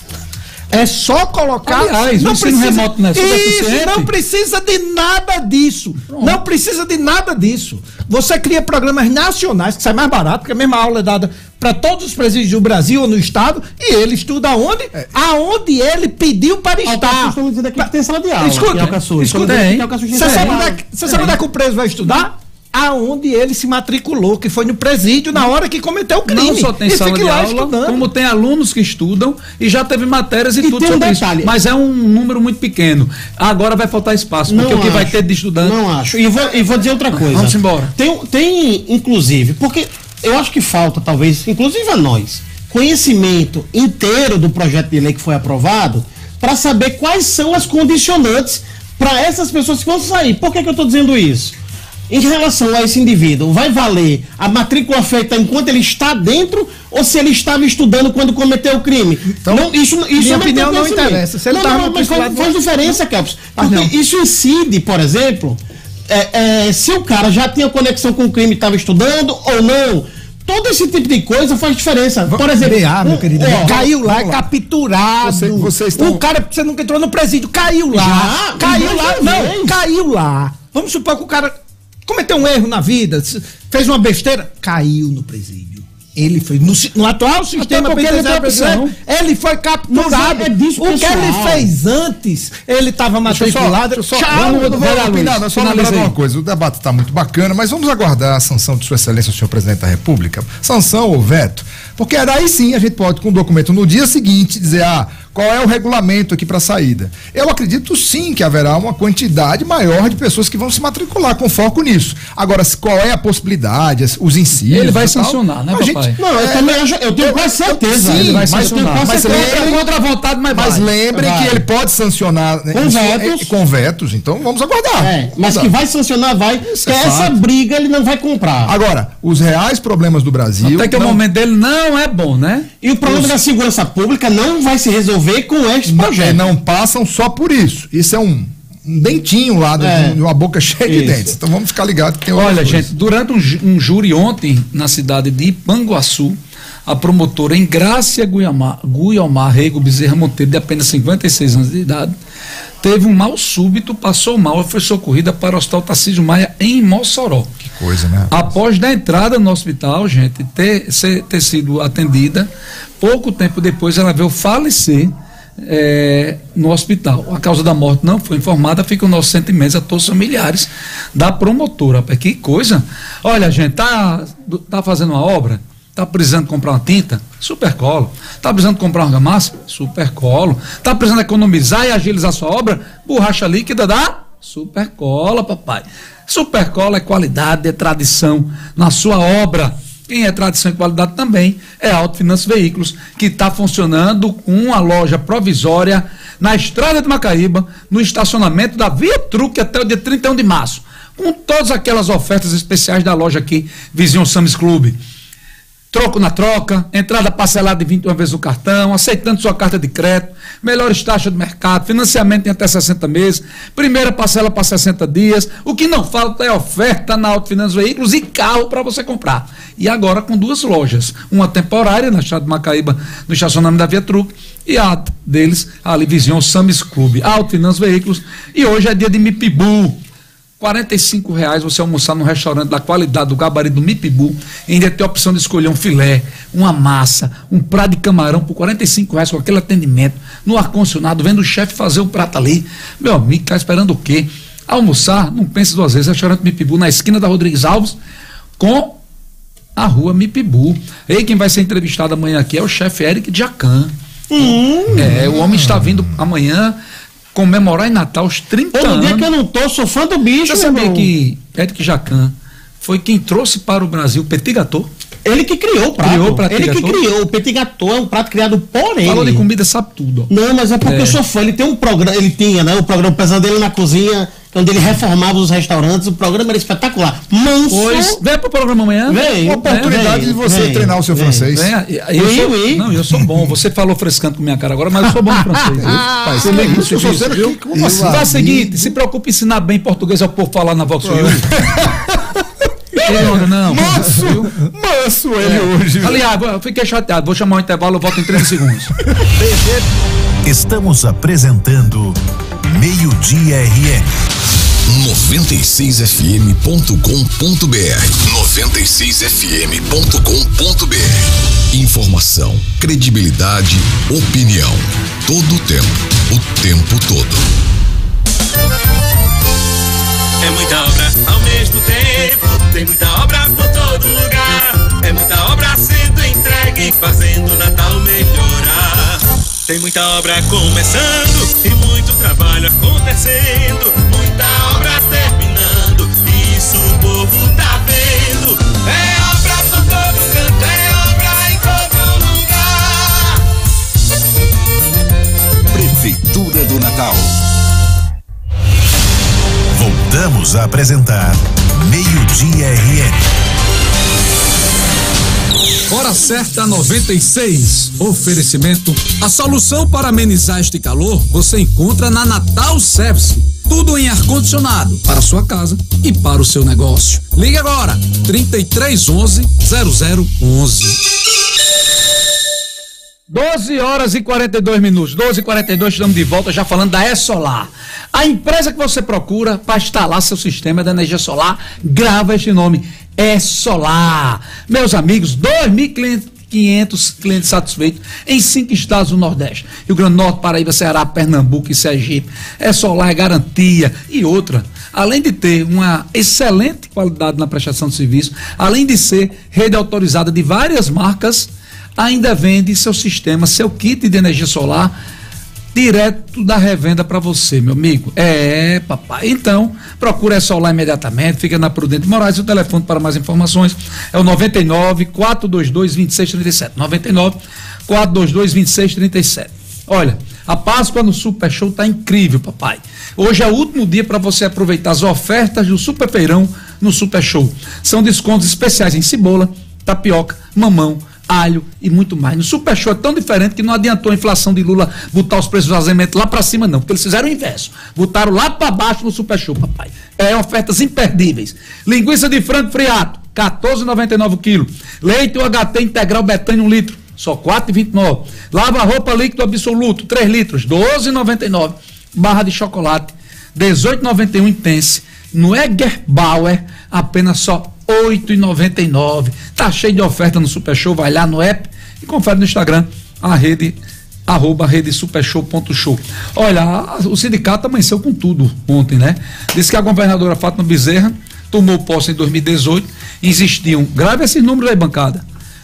É só colocar. Aliás, não precisa, remoto não é isso, não precisa de nada disso. Pronto. Não precisa de nada disso. Você cria programas nacionais que sai mais barato, porque a mesma aula é dada para todos os presídios do Brasil ou no estado, e ele estuda aonde? Aonde ele pediu para estar. Estamos dizendo aqui que tem sala de aula. Escuta. Você sabe onde é que o preso vai estudar? Aonde ele se matriculou, que foi no presídio na hora que cometeu o crime. Não só tem sala de aula, como tem alunos que estudam e já teve matérias e tudo sobre isso. Mas é um número muito pequeno. Agora vai faltar espaço, porque o que vai ter de estudante... Não acho. E vou dizer outra coisa. Vamos embora. Tem, inclusive, porque eu acho que falta, talvez, inclusive a nós, conhecimento inteiro do projeto de lei que foi aprovado para saber quais são as condicionantes para essas pessoas que vão sair. Por que eu estou dizendo isso? Em relação a esse indivíduo, vai valer a matrícula feita enquanto ele está dentro ou se ele estava estudando quando cometeu o crime? Então, isso minha opinião não interessa. Se ele mas faz diferença, Campos. Porque isso incide, por exemplo, se o cara já tinha conexão com o crime e estava estudando ou não. Todo esse tipo de coisa faz diferença. Por exemplo, meu querido, caiu lá, é capturado. O cara, você nunca entrou no presídio, caiu lá. Caiu lá. Vamos supor que o cara cometeu um erro na vida, fez uma besteira, caiu no presídio. Ele foi no atual sistema penitenciário, ele foi capturado. O que ele fez antes, ele estava matriculado. Só lembrar uma coisa, o debate está muito bacana, mas vamos aguardar a sanção de Sua Excelência, o senhor Presidente da República, sanção ou veto, porque daí sim a gente pode, com o documento no dia seguinte, dizer, qual é o regulamento aqui para saída. Eu acredito sim que haverá uma quantidade maior de pessoas que vão se matricular com foco nisso. Agora, qual é a possibilidade, os incisos? Ele vai sancionar, né, papai? Não, eu também acho, eu tenho quase certeza. Sim, ele vai sancionar. Mas lembre que ele pode sancionar com vetos, então vamos aguardar. Mas que vai sancionar, essa briga ele não vai comprar. Agora, os reais problemas do Brasil... Até que o momento dele não é bom, né? E o problema da segurança pública não vai se resolver com este projeto. Não passam só por isso. Isso é um dentinho lá, uma boca cheia de dentes. Então vamos ficar ligados que tem Olha, gente, durante um júri ontem, na cidade de Ipanguaçu, a promotora Engrácia Guiomar Rego Bezerra Monteiro, de apenas 56 anos de idade, teve um mal súbito, passou mal e foi socorrida para o Hospital Tarcísio Maia, em Mossoró. Que coisa, né? Após da entrada no hospital, gente, ter sido atendida, pouco tempo depois ela veio falecer no hospital. A causa da morte não foi informada, fica o nosso sentimento a todos os familiares da promotora. Que coisa! Olha, gente, tá fazendo uma obra, tá precisando comprar uma tinta? Supercolo. Tá precisando comprar uma argamassa? Supercolo. Tá precisando economizar e agilizar sua obra? Borracha líquida da Supercola, papai. Supercola é qualidade, é tradição na sua obra. Quem é tradição e qualidade também é a Autofinança Veículos, que está funcionando com uma loja provisória na Estrada de Macaíba, no estacionamento da Via Truque até o dia 31 de março, com todas aquelas ofertas especiais da loja aqui, vizinho Sames Clube. Troco na troca, entrada parcelada de 21 vezes o cartão, aceitando sua carta de crédito, melhores taxas do mercado, financiamento em até 60 meses, primeira parcela para 60 dias. O que não falta é oferta na Autofinança Veículos e carro para você comprar. E agora com 2 lojas, uma temporária na Estrada de Macaíba, no estacionamento da Via Truque, e a deles ali vizinho Sames Clube, Autofinança Veículos. E hoje é dia de Mipibu. R$45 você almoçar num restaurante da qualidade do gabarito do Mipibu, ainda tem a opção de escolher um filé, uma massa, um prato de camarão por R$45 com aquele atendimento, no ar-condicionado, vendo o chefe fazer o prato ali. Meu amigo, tá esperando o quê? Almoçar, não pense 2 vezes, restaurante Mipibu na esquina da Rodrigues Alves com a rua Mipibu. E quem vai ser entrevistado amanhã aqui é o chefe Eric Jacan. O homem está vindo amanhã comemorar em Natal os 30 anos. Todo dia que eu não tô, sou fã do bicho. Você sabia que Eric Jacan foi quem trouxe para o Brasil o petit gâteau? Ele que criou o prato. Ele que criou. O petit gâteau é um prato criado por ele. Falou de comida, sabe tudo. Não, mas é porque eu sou fã. Ele tem um programa, ele tinha, né? O programa Pesadelo na Cozinha, onde ele reformava os restaurantes. O programa era espetacular. Manso. Pois, vem pro programa amanhã. Vem. Oportunidade de você treinar o seu francês. Eu sou bom. Você falou frescando com minha cara agora, mas eu sou bom no francês. Faz o seguinte, se preocupe em ensinar bem português ao povo falar na Vox News. Não, manso ele hoje. Aliás, eu fiquei chateado. Vou chamar um intervalo, eu volto em 30 segundos. Estamos apresentando Meio-Dia RN. 96fm.com.br 96fm.com.br. Informação, credibilidade, opinião. Todo o tempo todo. É muita obra ao mesmo tempo, tem muita obra por todo lugar. É muita obra sendo entregue, fazendo o Natal melhorar. Tem muita obra começando e muito trabalho acontecendo. Muita obra terminando, isso o povo tá vendo. É obra por todo canto, é obra em todo lugar. Prefeitura do Natal. Voltamos a apresentar Meio-Dia RN. Hora certa 96. Oferecimento. A solução para amenizar este calor você encontra na Natal Service. Tudo em ar-condicionado para sua casa e para o seu negócio. Ligue agora, 3311-0011. 12h42. 12h42, estamos de volta já falando da E-Solar. A empresa que você procura para instalar seu sistema de energia solar, grava este nome, E-Solar. Meus amigos, 2.500 clientes satisfeitos em 5 estados do Nordeste: Rio Grande do Norte, Paraíba, Ceará, Pernambuco e Sergipe. E-Solar é garantia. E outra, além de ter uma excelente qualidade na prestação de serviço, além de ser rede autorizada de várias marcas, ainda vende seu sistema, seu kit de energia solar direto da revenda para você, meu amigo. Papai. Então, procura E-Solar imediatamente, fica na Prudente Moraes. O telefone para mais informações é o 99-422-2637. 99-422-2637. Olha, a Páscoa no Super Show tá incrível, papai. Hoje é o último dia para você aproveitar as ofertas do Super Feirão no Super Show. São descontos especiais em cebola, tapioca, mamão, alho e muito mais. No Super Show é tão diferente que não adiantou a inflação de Lula botar os preços do vazamento lá para cima, não, porque eles fizeram o inverso, botaram lá para baixo no Super Show, papai. Ofertas imperdíveis. Linguiça de frango friato, R$14,99 o quilo. Leite UHT integral Betânia 1 litro, só R$4,29. Lava roupa líquido absoluto 3 litros, R$12,99. Barra de chocolate, R$18,91 Intense. No Eggerbauer, apenas só R$ 8,99. Tá cheio de oferta no Super Show, vai lá no app e confere no Instagram, @redesupershow.show. Olha, o sindicato amanheceu com tudo ontem, né? Disse que a governadora Fátima Bezerra tomou posse em 2018, existiam, grave esses números aí, bancada,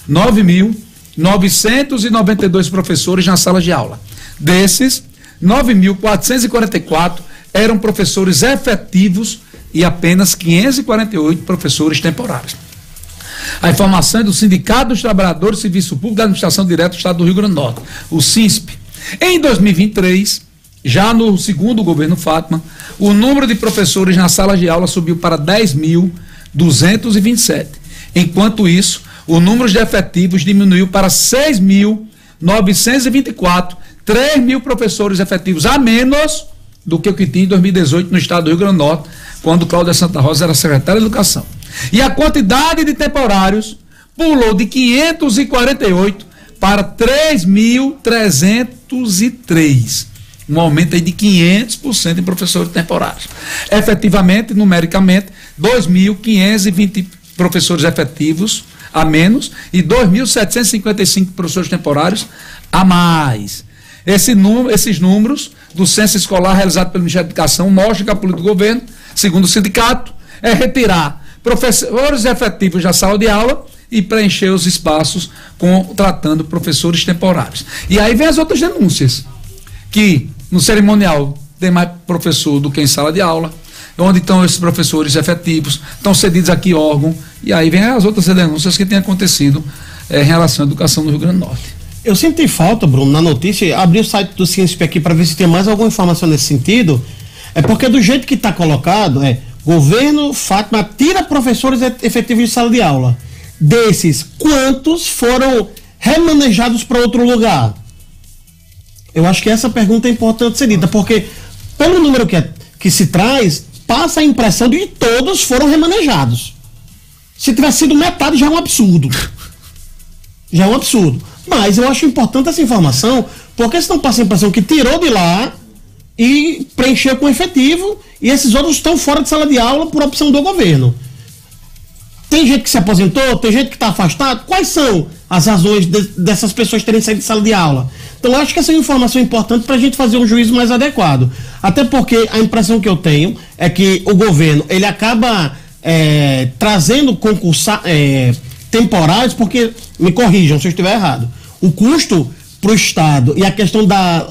9.992 professores na sala de aula. Desses, 9.444 eram professores efetivos e apenas 548 professores temporários. A informação é do Sindicato dos Trabalhadores do Serviço Público da Administração Direta do Estado do Rio Grande do Norte, o SINSP. Em 2023, já no segundo governo Fátima, o número de professores na sala de aula subiu para 10.227. Enquanto isso, o número de efetivos diminuiu para 6.924, 3.000 professores efetivos a menos do que o que tinha em 2018 no estado do Rio Grande do Norte, quando Cláudia Santa Rosa era secretária de Educação. E a quantidade de temporários pulou de 548 para 3.303. Um aumento aí de 500% em professores temporários. Efetivamente, numericamente, 2.520 professores efetivos a menos e 2.755 professores temporários a mais. Esses números do censo escolar realizado pelo Ministério da Educação mostram que a política do governo, segundo o sindicato, é retirar professores efetivos da sala de aula e preencher os espaços contratando professores temporários. E aí vem as outras denúncias, que no cerimonial tem mais professor do que em sala de aula, onde estão esses professores efetivos, estão cedidos a que órgão, e aí vem as outras denúncias que têm acontecido em relação à educação no Rio Grande do Norte. Eu senti falta, Bruno, na notícia, abri o site do Ciensp aqui para ver se tem mais alguma informação nesse sentido, porque do jeito que está colocado, governo Fátima tira professores efetivos de sala de aula. Desses, quantos foram remanejados para outro lugar? Eu acho que essa pergunta é importante ser dita, porque pelo número que se traz, passa a impressão de que todos foram remanejados. Se tivesse sido metade, já é um absurdo. Já é um absurdo. Mas eu acho importante essa informação, porque senão passa a impressão que tirou de lá e preencheu com efetivo, e esses outros estão fora de sala de aula por opção do governo. Tem gente que se aposentou, tem gente que está afastado. Quais são as razões dessas pessoas terem saído de sala de aula? Então eu acho que essa é uma informação importante para a gente fazer um juízo mais adequado. Até porque a impressão que eu tenho é que o governo ele acaba trazendo temporários, porque, me corrijam se eu estiver errado, o custo para o Estado e a questão da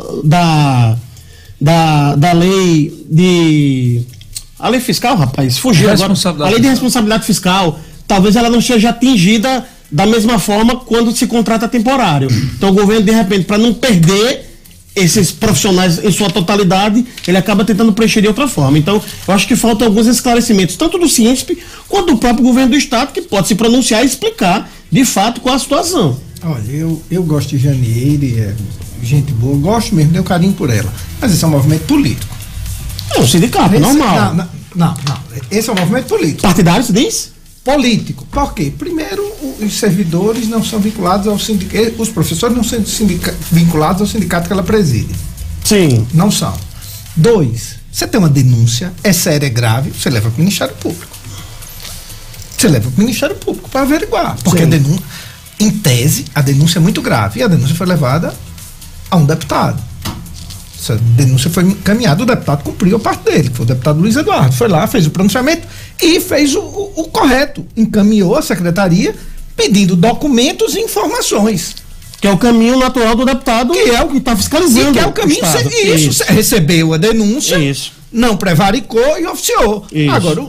lei de... A lei fiscal, rapaz, fugiu agora. A lei de responsabilidade fiscal, talvez ela não seja atingida da mesma forma quando se contrata temporário. Então o governo, de repente, para não perder esses profissionais em sua totalidade, ele acaba tentando preencher de outra forma. Então, eu acho que faltam alguns esclarecimentos, tanto do Ciensp quanto do próprio governo do Estado, que pode se pronunciar e explicar, de fato, qual a situação. Olha, eu gosto de Janeiro, gente boa, gosto mesmo, tenho carinho por ela. Mas esse é um movimento político. É um sindicato, normal. Não. Esse é um movimento político. Partidário, se diz? Político. Por quê? Primeiro, os servidores não são vinculados ao sindicato, os professores não são vinculados ao sindicato que ela preside. Sim. Não são. 2, você tem uma denúncia, é séria, é grave, você leva para o Ministério Público. Você leva para o Ministério Público para averiguar. Porque a denúncia, em tese, a denúncia é muito grave. E a denúncia foi levada a um deputado. Essa denúncia foi encaminhada, o deputado cumpriu a parte dele, que foi o deputado Luiz Eduardo. Foi lá, fez o pronunciamento e fez o correto. Encaminhou a secretaria pedindo documentos e informações. Que é o caminho natural do deputado, que é o que está fiscalizando. Que é o caminho, isso. Recebeu a denúncia, não prevaricou e oficiou. Isso. Agora,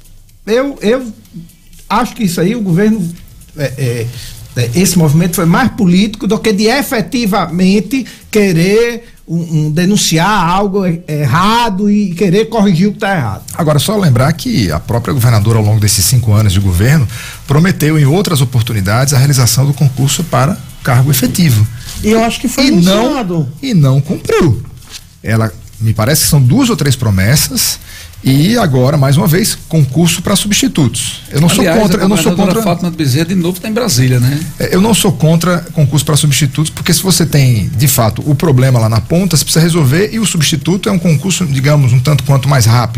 eu acho que isso aí, o governo, esse movimento foi mais político do que de efetivamente querer denunciar algo errado e querer corrigir o que está errado. Agora, só lembrar que a própria governadora, ao longo desses 5 anos de governo, prometeu em outras oportunidades a realização do concurso para cargo efetivo. E eu acho que foi anunciado. E não cumpriu. Ela, me parece que são 2 ou 3 promessas. E agora, mais uma vez, concurso para substitutos. Eu não sou contra. A Fátima Bezerra, de novo, está em Brasília, né? Eu não sou contra concurso para substitutos, porque se você tem, de fato, o problema lá na ponta, você precisa resolver, e o substituto é um concurso, digamos, um tanto quanto mais rápido.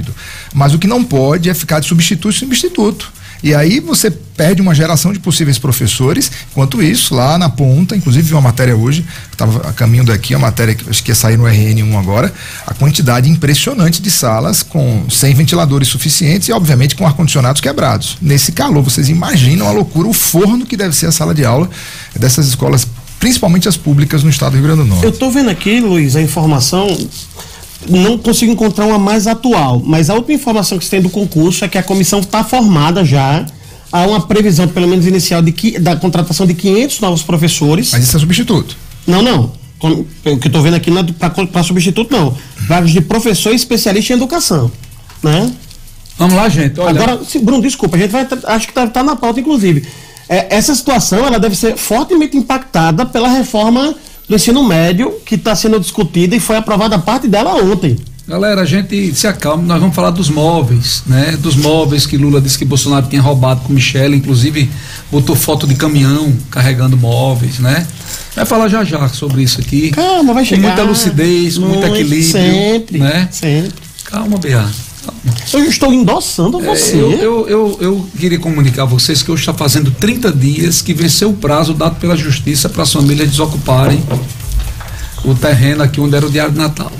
Mas o que não pode é ficar de substituto em substituto. E aí você perde uma geração de possíveis professores. Enquanto isso, lá na ponta, inclusive vi uma matéria hoje, estava a caminho daqui, a matéria que acho que ia sair no RN1 agora, a quantidade impressionante de salas sem ventiladores suficientes e, obviamente, com ar-condicionados quebrados. Nesse calor, vocês imaginam a loucura, o forno que deve ser a sala de aula dessas escolas, principalmente as públicas no estado do Rio Grande do Norte. Eu estou vendo aqui, Luiz, a informação, não consigo encontrar uma mais atual, mas a última informação que se tem do concurso é que a comissão está formada já, há uma previsão, pelo menos inicial, da contratação de 500 novos professores. Mas isso é substituto? Não. O que eu estou vendo aqui não é para substituto, não. Vagas de professor e especialista em educação, né? Vamos lá, gente. Olha. Agora, Bruno, desculpa, a gente vai, acho que tá na pauta, inclusive. Essa situação, ela deve ser fortemente impactada pela reforma do ensino médio, que está sendo discutida e foi aprovada a parte dela ontem. Galera, a gente se acalma, nós vamos falar dos móveis, né? Dos móveis que Lula disse que Bolsonaro tinha roubado com Michele, inclusive botou foto de caminhão carregando móveis, né? Vai falar já sobre isso aqui. Calma, vai chegar. Com muita lucidez, com muito equilíbrio. Sempre, né? Sempre. Calma, Bea. Eu estou endossando você. Eu queria comunicar a vocês que hoje está fazendo 30 dias que venceu o prazo dado pela Justiça para as famílias desocuparem o terreno aqui onde era o Diário de Natal.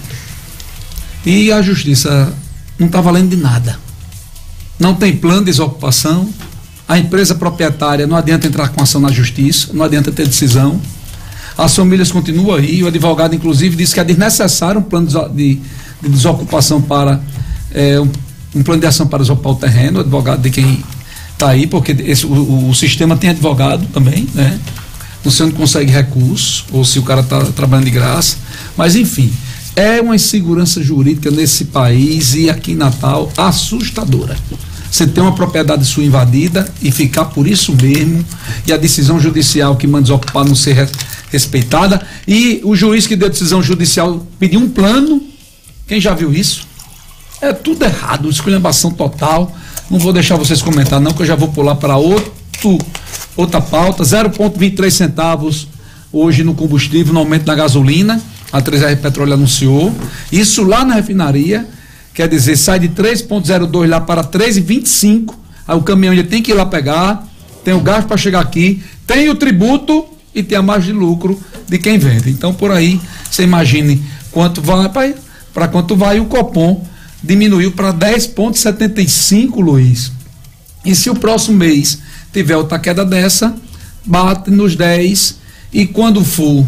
E a Justiça não está valendo de nada. Não tem plano de desocupação. A empresa proprietária não adianta entrar com ação na Justiça, não adianta ter decisão. As famílias continuam aí. O advogado, inclusive, disse que é desnecessário um plano de desocupação para um plano de ação para desocupar o terreno. O advogado de quem está aí, porque o sistema tem advogado também, né? Você não consegue recurso, ou se o cara está trabalhando de graça. Mas, enfim, é uma insegurança jurídica nesse país e aqui em Natal assustadora. Você tem uma propriedade sua invadida e ficar por isso mesmo, e a decisão judicial que manda desocupar não ser respeitada, e o juiz que deu a decisão judicial pediu um plano. Quem já viu isso? É tudo errado, esculhambação total. Não vou deixar vocês comentar não, que eu já vou pular para outra pauta. 0,23 centavos hoje no combustível, no aumento da gasolina. A 3R Petróleo anunciou. Isso lá na refinaria, quer dizer, sai de 3,02 lá para 3,25. Aí o caminhão ainda tem que ir lá pegar, tem o gasto para chegar aqui, tem o tributo e tem a margem de lucro de quem vende. Então, por aí, você imagine quanto vai, para quanto vai. O Copom diminuiu para 10,75, Luiz. E se o próximo mês tiver outra queda dessa, bate nos 10, e quando for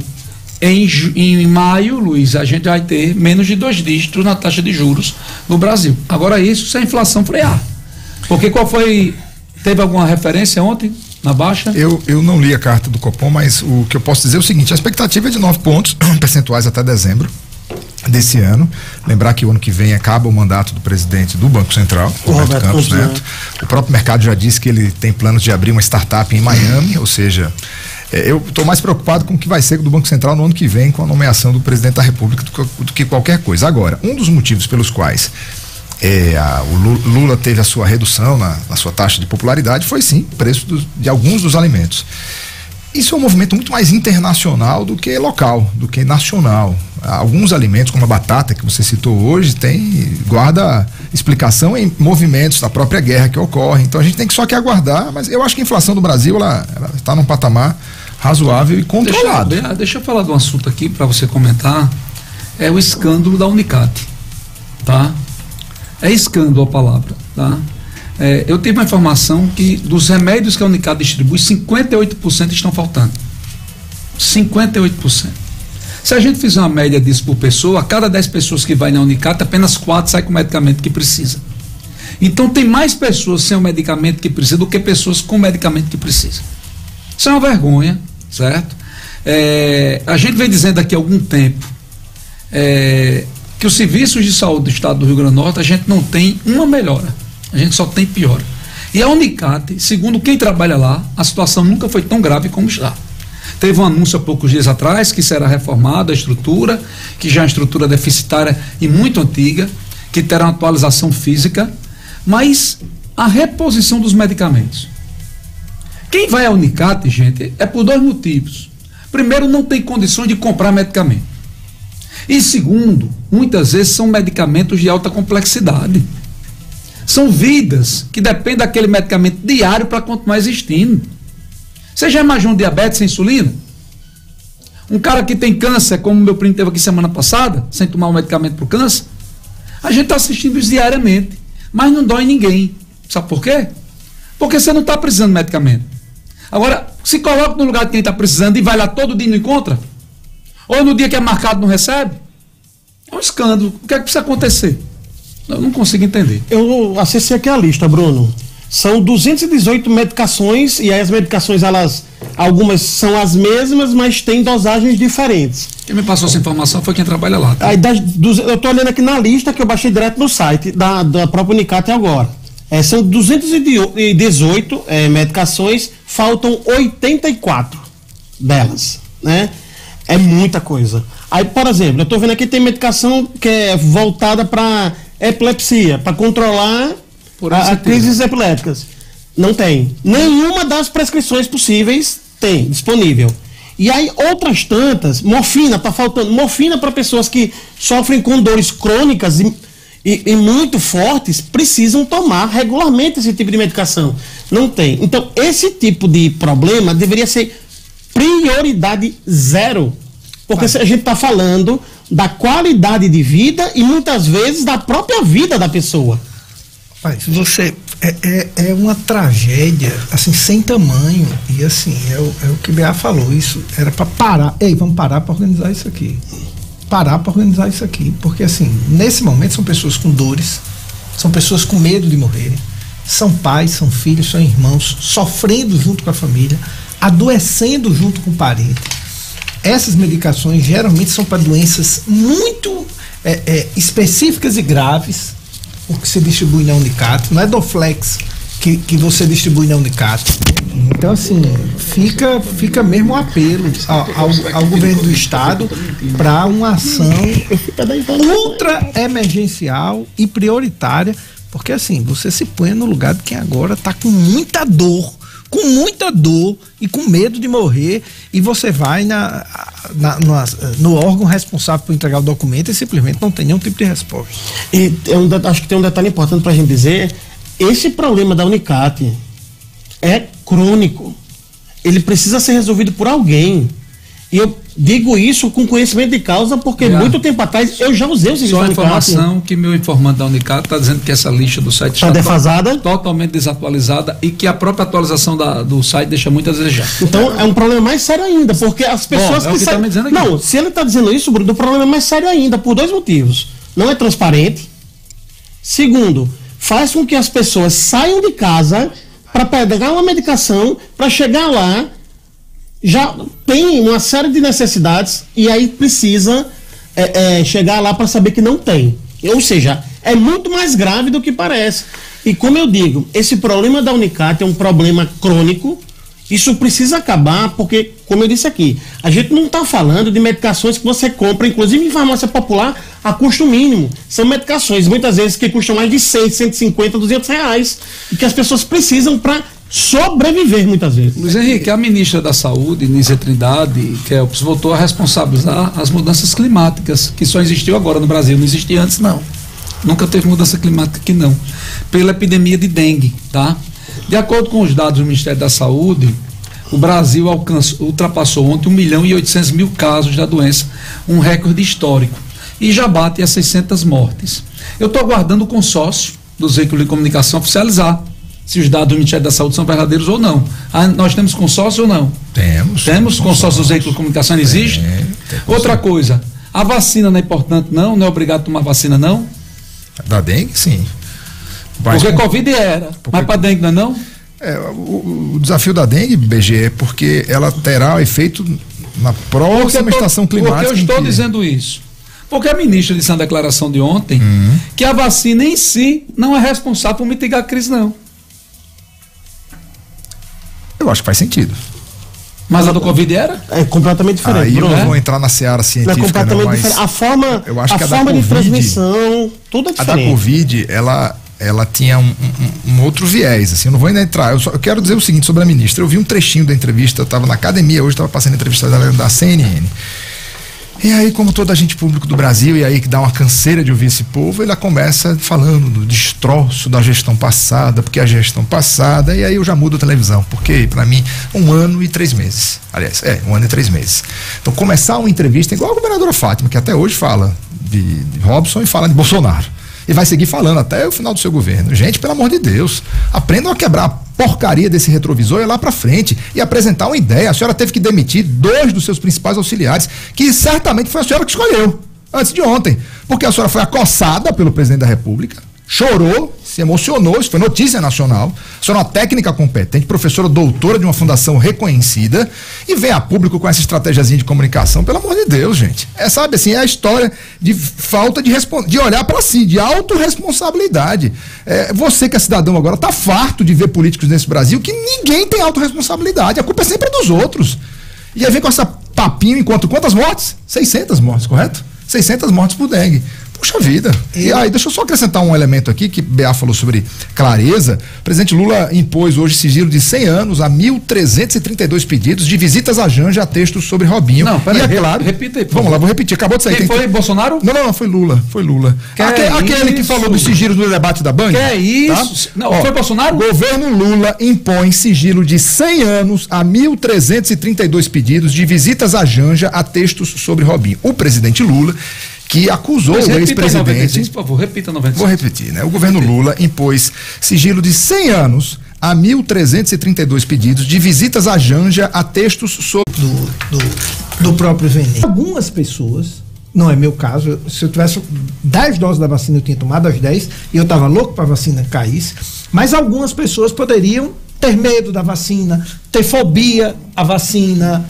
em maio, Luiz, a gente vai ter menos de 2 dígitos na taxa de juros no Brasil. Agora isso se a inflação frear. Porque teve alguma referência ontem na baixa? Eu não li a carta do Copom, mas o que eu posso dizer é o seguinte: a expectativa é de 9 pontos percentuais até dezembro desse ano. Lembrar que o ano que vem acaba o mandato do presidente do Banco Central, Roberto Campos Neto. O próprio mercado já disse que ele tem planos de abrir uma startup em Miami, ou seja, eu estou mais preocupado com o que vai ser do Banco Central no ano que vem, com a nomeação do presidente da República, do que qualquer coisa. Agora, um dos motivos pelos quais o Lula teve a sua redução na sua taxa de popularidade foi sim o preço de alguns dos alimentos. Isso é um movimento muito mais internacional do que local, do que nacional. Alguns alimentos, como a batata que você citou hoje, guarda explicação em movimentos da própria guerra que ocorre. Então a gente tem que só que aguardar, mas eu acho que a inflação do Brasil ela está num patamar razoável e controlado. Deixa eu falar de um assunto aqui para você comentar. É o escândalo da Unicat, tá? É escândalo a palavra, tá? Eu tive uma informação que dos remédios que a Unicat distribui, 58% estão faltando. 58%. Se a gente fizer uma média disso por pessoa, a cada 10 pessoas que vai na Unicat, apenas 4 saem com o medicamento que precisa. Então tem mais pessoas sem o medicamento que precisa do que pessoas com o medicamento que precisa. Isso é uma vergonha, certo? A gente vem dizendo aqui há algum tempo que os serviços de saúde do estado do Rio Grande do Norte, a gente não tem uma melhora. A gente só tem pior. E a Unicat, segundo quem trabalha lá, a situação nunca foi tão grave como está. Teve um anúncio há poucos dias atrás que será reformada a estrutura, que já é uma estrutura deficitária e muito antiga, que terá uma atualização física, mas a reposição dos medicamentos. Quem vai à Unicat, gente, é por 2 motivos. Primeiro, não tem condições de comprar medicamento. E segundo, muitas vezes são medicamentos de alta complexidade. São vidas que dependem daquele medicamento diário para continuar existindo. Você já imaginou um diabetes sem insulina? Um cara que tem câncer, como meu primo teve aqui semana passada, sem tomar um medicamento para o câncer, a gente está assistindo isso diariamente, mas não dói ninguém. Sabe por quê? Porque você não está precisando de medicamento. Agora, se coloca no lugar de quem está precisando e vai lá todo dia e não encontra, ou no dia que é marcado não recebe, é um escândalo. O que é que precisa acontecer? Eu não consigo entender. Eu acessei aqui a lista, Bruno. São 218 medicações, e aí as medicações, algumas são as mesmas, mas têm dosagens diferentes. Quem me passou essa informação foi quem trabalha lá. Tá? Aí eu estou olhando aqui na lista que eu baixei direto no site da própria Unicate agora. São 218 medicações, faltam 84 delas, né? É muita coisa. Aí, por exemplo, eu estou vendo aqui tem medicação que é voltada para epilepsia, para controlar crises epiléticas. Não tem. Nenhuma das prescrições possíveis tem disponível. E aí outras tantas, morfina, está faltando morfina para pessoas que sofrem com dores crônicas e muito fortes, precisam tomar regularmente esse tipo de medicação. Não tem. Então, esse tipo de problema deveria ser prioridade zero. Porque a gente está falando da qualidade de vida e muitas vezes da própria vida da pessoa. Mas você é uma tragédia assim sem tamanho, e assim é o que Bea falou, isso era para parar. Ei, vamos parar para organizar isso aqui. Porque assim, nesse momento são pessoas com dores, são pessoas com medo de morrerem, são pais, são filhos, são irmãos sofrendo junto com a família, adoecendo junto com o parente. Essas medicações geralmente são para doenças muito específicas e graves, o que se distribui na Unicate, não é Doflex que você distribui na Unicate. Então, assim, fica mesmo um apelo ao governo do estado para uma ação ultra emergencial e prioritária, porque assim, você se põe no lugar de quem agora está com muita dor e com medo de morrer, e você vai no órgão responsável por entregar o documento e simplesmente não tem nenhum tipo de resposta. E acho que tem um detalhe importante para a gente dizer: esse problema da Unicate é crônico, ele precisa ser resolvido por alguém. E eu digo isso com conhecimento de causa, porque muito tempo atrás eu já usei o serviço da Unicate. Só a informação que meu informante da Unicate está dizendo que essa lista do site está defasada, totalmente desatualizada, e que a própria atualização do site deixa muito a desejar. Então é um problema mais sério ainda, porque as pessoas que tá me dizendo aqui. Não, se ele está dizendo isso, Bruno, o problema é mais sério ainda, por dois motivos. Não é transparente. Segundo, faz com que as pessoas saiam de casa para pegar uma medicação, para chegar lá, já tem uma série de necessidades, e aí precisa chegar lá para saber que não tem. Ou seja, é muito mais grave do que parece. E como eu digo, esse problema da Unicate é um problema crônico. Isso precisa acabar, porque, como eu disse aqui, a gente não está falando de medicações que você compra, inclusive em farmácia popular, a custo mínimo. São medicações, muitas vezes, que custam mais de 100, 150, 200 reais, e que as pessoas precisam para sobreviver, muitas vezes. Luiz Henrique, a ministra da Saúde, Nízia Trindade, voltou a responsabilizar as mudanças climáticas, que só existiu agora no Brasil, não existia antes, não. Nunca teve mudança climática aqui, não. Pela epidemia de dengue, tá? De acordo com os dados do Ministério da Saúde, o Brasil ultrapassou ontem 1.800.000 casos da doença, um recorde histórico, e já bate as 600 mortes. Eu estou aguardando o consórcio dos veículos de comunicação oficializar se os dados do Ministério da Saúde são verdadeiros ou não. Nós temos consórcio ou não? Temos consórcio dos veículos de comunicação, existe? Outra coisa, a vacina não é importante, não é obrigado a tomar vacina, não? Da dengue, sim. Porque Covid era, mas para dengue não é não? O desafio da dengue, BG, é porque ela terá efeito na próxima estação climática. Porque eu estou dizendo isso. Porque a ministra disse na declaração de ontem que a vacina em si não é responsável por mitigar a crise, não. Eu acho que faz sentido. Mas a do Covid era? É completamente diferente. Aí eu não vou entrar na seara científica, é completamente diferente. A forma de transmissão, tudo é diferente. A da Covid, ela tinha um outro viés, assim, eu não vou ainda entrar, eu quero dizer o seguinte sobre a ministra. Eu vi um trechinho da entrevista, eu estava na academia hoje, estava passando a entrevista da CNN, E aí, como todo agente público do Brasil, e aí que dá uma canseira de ouvir esse povo, ele começa falando do destroço da gestão passada, porque a gestão passada, e aí eu já mudo a televisão, porque para mim, 1 ano e 3 meses. Aliás, 1 ano e 3 meses. Então, começar uma entrevista igual a governadora Fátima, que até hoje fala de Robson e fala de Bolsonaro. E vai seguir falando até o final do seu governo. Gente, pelo amor de Deus, aprendam a quebrar a porcaria desse retrovisor e ir lá pra frente e apresentar uma ideia. A senhora teve que demitir 2 dos seus principais auxiliares, que certamente foi a senhora que escolheu, antes de ontem, porque a senhora foi acossada pelo presidente da República, chorou, se emocionou, isso foi notícia nacional. A senhora é uma técnica competente, professora doutora de uma fundação reconhecida, e vem a público com essa estratégiazinha de comunicação, pelo amor de Deus, gente. Sabe assim, é a história de falta de olhar para si, de autorresponsabilidade. Você que é cidadão agora tá farto de ver políticos nesse Brasil que ninguém tem autorresponsabilidade, a culpa é sempre dos outros. E aí vem com essa papinho enquanto quantas mortes? 600 mortes, correto? 600 mortes por dengue. Puxa vida. E aí, deixa eu só acrescentar um elemento aqui, que Bea falou sobre clareza. O presidente Lula impôs hoje sigilo de 100 anos a 1.332 pedidos de visitas à Janja a textos sobre Robinho. Não, peraí, claro, repita aí. Vamos lá, vou repetir, acabou de sair. Quem foi, Bolsonaro? Não, foi Lula. Aquele que falou do sigilo do debate da Band. Que é isso? Tá? Não, foi Bolsonaro? Governo Lula impõe sigilo de 100 anos a 1.332 pedidos de visitas à Janja a textos sobre Robinho. O presidente Lula, que acusou o ex-presidente... Por favor, repita 96. Vou repetir, né? O governo Lula impôs sigilo de 100 anos a 1.332 pedidos de visitas à Janja a textos sobre... Do próprio veneno. Algumas pessoas, não é meu caso, se eu tivesse 10 doses da vacina, eu tinha tomado as 10 e eu estava louco para a vacina caísse, mas algumas pessoas poderiam ter medo da vacina, ter fobia à vacina.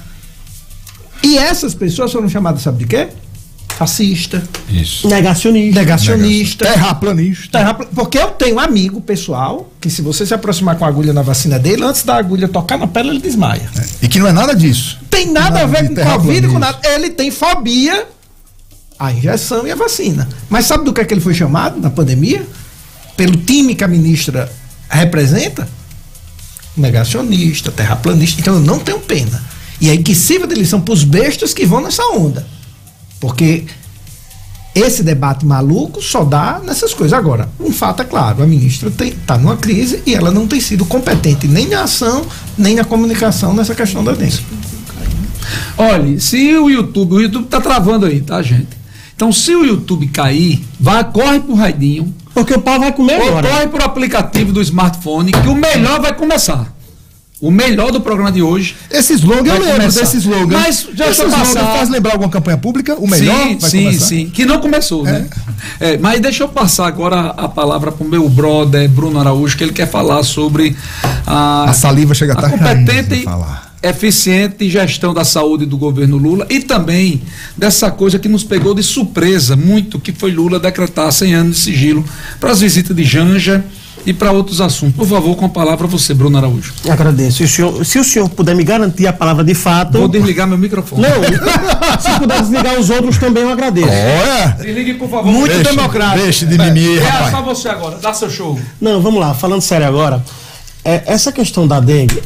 E essas pessoas foram chamadas, sabe de quê? Fascista. Isso. Negacionista. Terraplanista. Porque eu tenho um amigo pessoal que, se você se aproximar com a agulha na vacina dele, antes da agulha tocar na pele, ele desmaia. E que não é nada disso. Tem nada a ver com Covid, com nada. Ele tem fobia à injeção e à vacina. Mas sabe do que é que ele foi chamado na pandemia? Pelo time que a ministra representa? Negacionista, terraplanista. Então eu não tenho pena. E aí que sirva de lição para os bestas que vão nessa onda. Porque esse debate maluco só dá nessas coisas. Agora, um fato é claro, a ministra está numa crise e ela não tem sido competente nem na ação, nem na comunicação nessa questão da dengue. Olha, se o YouTube está travando aí, tá, gente? Então, se o YouTube cair, corre pro raidinho. Porque o pau vai comer agora. Corre pro aplicativo do smartphone, que o melhor vai começar. O melhor do programa de hoje. Esse slogan, eu lembro desse slogan. Mas já esse slogan faz lembrar alguma campanha pública? O melhor vai começar? Sim. Que não começou, né? Mas deixa eu passar agora a palavra para o meu brother Bruno Araújo, que ele quer falar sobre a saliva chega a competente, eficiente gestão da saúde do governo Lula e também dessa coisa que nos pegou de surpresa muito, que foi Lula decretar 100 anos de sigilo para as visitas de Janja e para outros assuntos. Por favor, com a palavra você, Bruno Araújo. Agradeço. Se o senhor puder me garantir a palavra de fato... Vou desligar meu microfone. Não, se puder desligar os outros também eu agradeço. Desligue, por favor. Muito democrático. Deixe de mimimi, rapaz. É só você agora, dá seu show. Não, vamos lá, falando sério agora. Essa questão da dengue,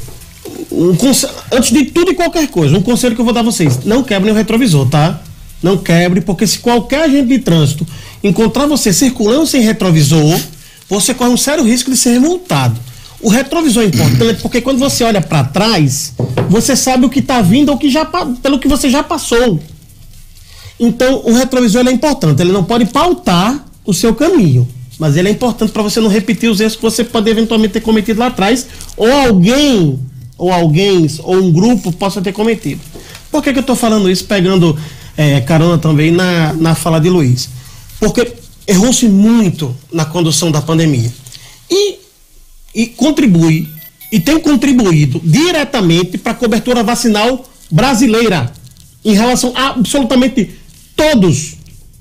antes de tudo e qualquer coisa, um conselho que eu vou dar a vocês: não quebrem o retrovisor, tá? Não quebre, porque se qualquer agente de trânsito encontrar você circulando sem retrovisor, você corre um sério risco de ser multado. O retrovisor é importante porque quando você olha para trás, você sabe o que está vindo ou pelo que você já passou. Então, o retrovisor é importante. Ele não pode pautar o seu caminho, mas ele é importante para você não repetir os erros que você pode eventualmente ter cometido lá atrás, ou um grupo possa ter cometido. Por que eu estou falando isso, pegando carona também na fala de Luiz? Porque errou-se muito na condução da pandemia e contribui e tem contribuído diretamente para a cobertura vacinal brasileira em relação a absolutamente todos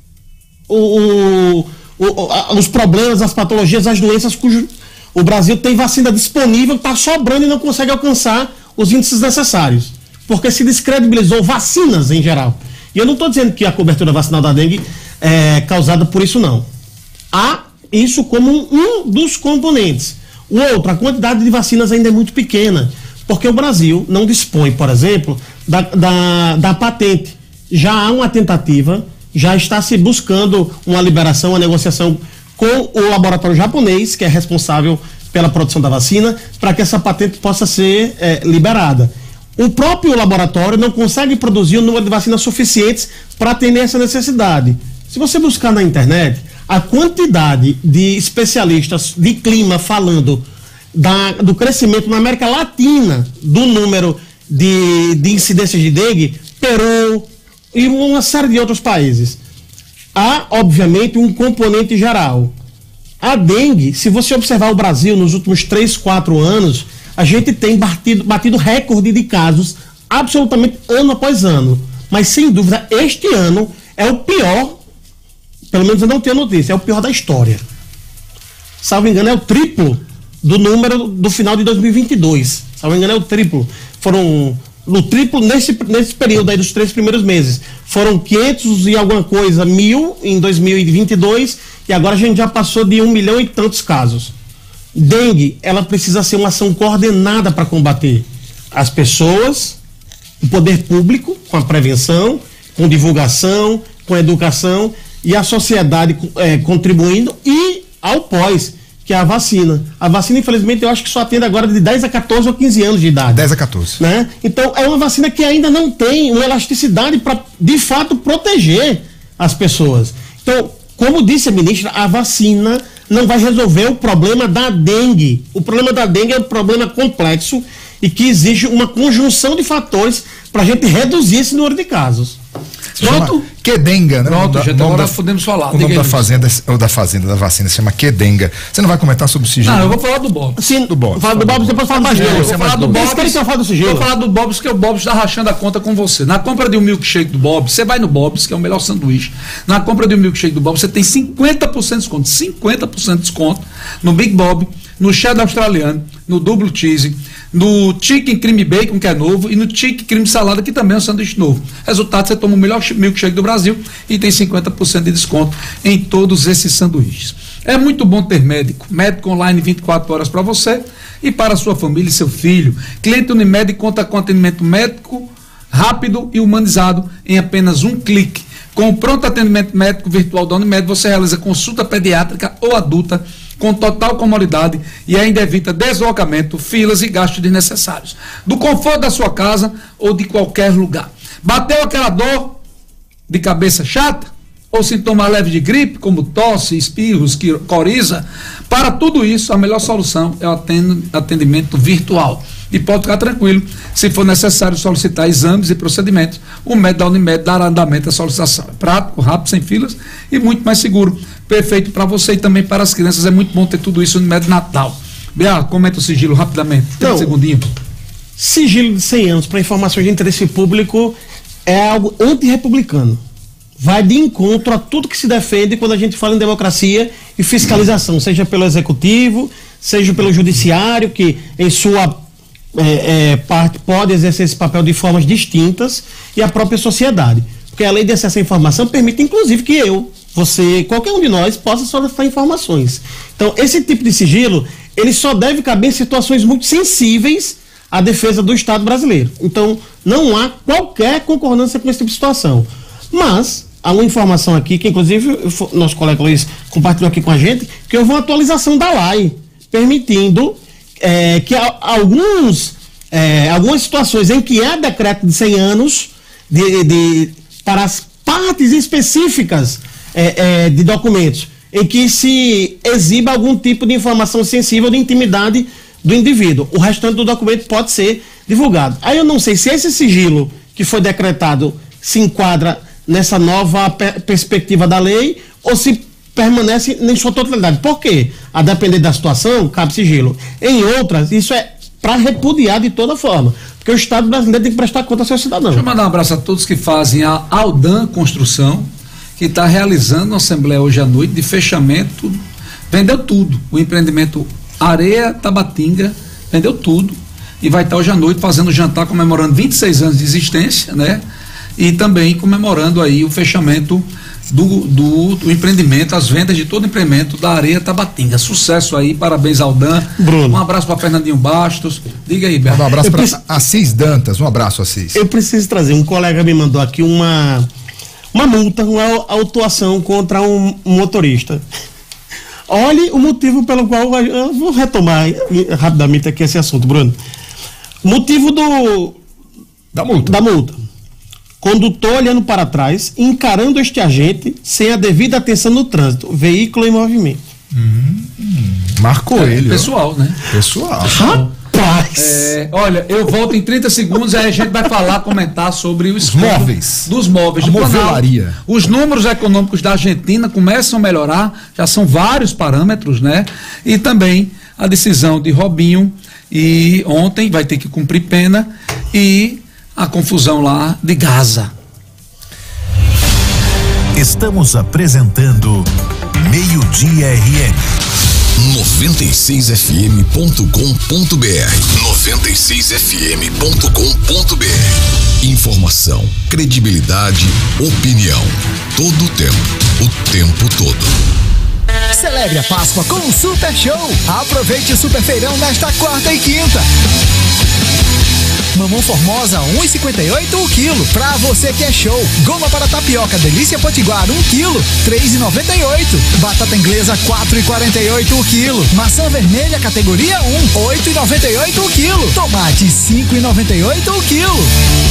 os problemas, as patologias, as doenças cujo o Brasil tem vacina disponível, está sobrando e não consegue alcançar os índices necessários, porque se descredibilizou vacinas em geral. E eu não estou dizendo que a cobertura vacinal da dengue é causada por isso, não. Há isso como um dos componentes. O outro, a quantidade de vacinas ainda é muito pequena, porque o Brasil não dispõe, por exemplo, da patente já há uma tentativa, já está se buscando uma liberação, uma negociação com o laboratório japonês, que é responsável pela produção da vacina, para que essa patente possa ser liberada. O próprio laboratório não consegue produzir o número de vacinas suficientes para atender essa necessidade. Se você buscar na internet, a quantidade de especialistas de clima falando do crescimento na América Latina do número de incidências de dengue, Peru e uma série de outros países. Há, obviamente, um componente geral. A dengue, se você observar o Brasil nos últimos 3, 4 anos, a gente tem batido recorde de casos absolutamente ano após ano. Mas, sem dúvida, este ano é o pior, pelo menos eu não tenho notícia, é o pior da história. Salvo engano, é o triplo do número do final de 2022. Salvo engano, é o triplo. Foram, no triplo, nesse período aí dos 3 primeiros meses, foram 500 e alguma coisa mil em 2022, e agora a gente já passou de 1 milhão e tantos casos. Dengue, ela precisa ser uma ação coordenada para combater as pessoas, o poder público, com a prevenção, com divulgação, com educação, e a sociedade contribuindo, e ao pós, que é a vacina. A vacina, infelizmente, eu acho que só atende agora de 10 a 14 ou 15 anos de idade. 10 a 14. Né? Então, é uma vacina que ainda não tem uma elasticidade para, de fato, proteger as pessoas. Então, como disse a ministra, a vacina não vai resolver o problema da dengue. O problema da dengue é um problema complexo e que exige uma conjunção de fatores para a gente reduzir esse número de casos. Pronto? Quedenga, né? Pronto, gente, agora podemos falar. O nome da vacina se chama Quedenga. Você não vai comentar sobre o sigilo? Não, eu vou falar do Bob. Sim, do Bob. Fala do Bob, depois fala mais dele. Eu vou falar do Bob. Vou falar do Bob, porque o Bob está rachando a conta com você. Na compra de um milkshake do Bob, você vai no Bob's, que é o melhor sanduíche. Na compra de um milkshake do Bob, você tem 50% de desconto. 50% de desconto no Big Bob, no cheddar australiano, no double cheese, no chicken cream bacon, que é novo, e no chicken cream salada, que também é um sanduíche novo. Resultado, você toma o melhor milkshake do Brasil e tem 50% de desconto em todos esses sanduíches. É muito bom ter médico online 24 horas para você e para a sua família e seu filho. Cliente Unimed conta com atendimento médico rápido e humanizado em apenas um clique. Com o pronto atendimento médico virtual da Unimed, você realiza consulta pediátrica ou adulta com total comodidade e ainda evita deslocamento, filas e gastos desnecessários. Do conforto da sua casa ou de qualquer lugar. Bateu aquela dor de cabeça chata? Ou sintoma leve de gripe, como tosse, espirros, coriza? Para tudo isso, a melhor solução é o atendimento virtual. E pode ficar tranquilo, se for necessário solicitar exames e procedimentos, o médico da Unimed dará andamento à solicitação. É prático, rápido, sem filas e muito mais seguro. Perfeito para você e também para as crianças. É muito bom ter tudo isso no Unimed Natal. Bea, comenta o sigilo rapidamente. Tem um segundinho. Sigilo de 100 anos para informações de interesse público é algo antirrepublicano. Vai de encontro a tudo que se defende quando a gente fala em democracia e fiscalização, seja pelo executivo, seja pelo judiciário, que em sua parte pode exercer esse papel de formas distintas, e a própria sociedade. Porque a lei de acesso à informação permite, inclusive, que você, qualquer um de nós, possa solicitar informações. Então, esse tipo de sigilo, ele só deve caber em situações muito sensíveis à defesa do Estado brasileiro. Então, não há qualquer concordância com esse tipo de situação. Mas há uma informação aqui, que inclusive nosso colega Luiz compartilhou aqui com a gente, que houve uma atualização da lei, permitindo que algumas situações em que há decreto de 100 anos para as partes específicas de documentos, em que se exiba algum tipo de informação sensível de intimidade do indivíduo. O restante do documento pode ser divulgado. Aí eu não sei se esse sigilo que foi decretado se enquadra nessa nova perspectiva da lei ou se permanece em sua totalidade. Por quê? A depender da situação, cabe sigilo. Em outras, isso é para repudiar de toda forma, porque o Estado brasileiro tem que prestar conta ao seu cidadão. Deixa eu mandar um abraço a todos que fazem a Aldan Construção, que está realizando uma assembleia hoje à noite de fechamento, vendeu tudo, o empreendimento Areia Tabatinga, vendeu tudo, e vai estar hoje à noite fazendo jantar comemorando 26 anos de existência, né? E também comemorando aí o fechamento do empreendimento, as vendas de todo o empreendimento da Areia Tabatinga. Sucesso aí, parabéns ao Dan. Bruno. Um abraço para Fernandinho Bastos. Diga aí, Berto. Um abraço para Assis Dantas, um abraço, Assis. Eu preciso trazer, um colega me mandou aqui uma multa, uma autuação contra um motorista. Olhe o motivo pelo qual eu vou retomar rapidamente aqui esse assunto, Bruno. Motivo da multa. Condutor olhando para trás, encarando este agente sem a devida atenção no trânsito, veículo em movimento. Marcou ele. Pessoal, né? Pessoal. Rapaz! Olha, eu volto em 30 segundos, aí a gente vai comentar sobre o móveis. Dos móveis. A movelaria. Os números econômicos da Argentina começam a melhorar, já são vários parâmetros, né? E também a decisão de Robinho, e ontem vai ter que cumprir pena, e a confusão lá de Gaza. Estamos apresentando Meio-Dia RN. 96fm.com.br 96fm.com.br. Informação, credibilidade, opinião. Todo o tempo todo. Celebre a Páscoa com um super show. Aproveite o super feirão nesta quarta e quinta. Mamão Formosa 1,58 o quilo. Pra você que é show. Goma para tapioca Delícia Potiguar 1 quilo, 3,98. Batata inglesa 4,48 o quilo. Maçã vermelha categoria 1, 8,98 o quilo. Tomate 5,98 o quilo.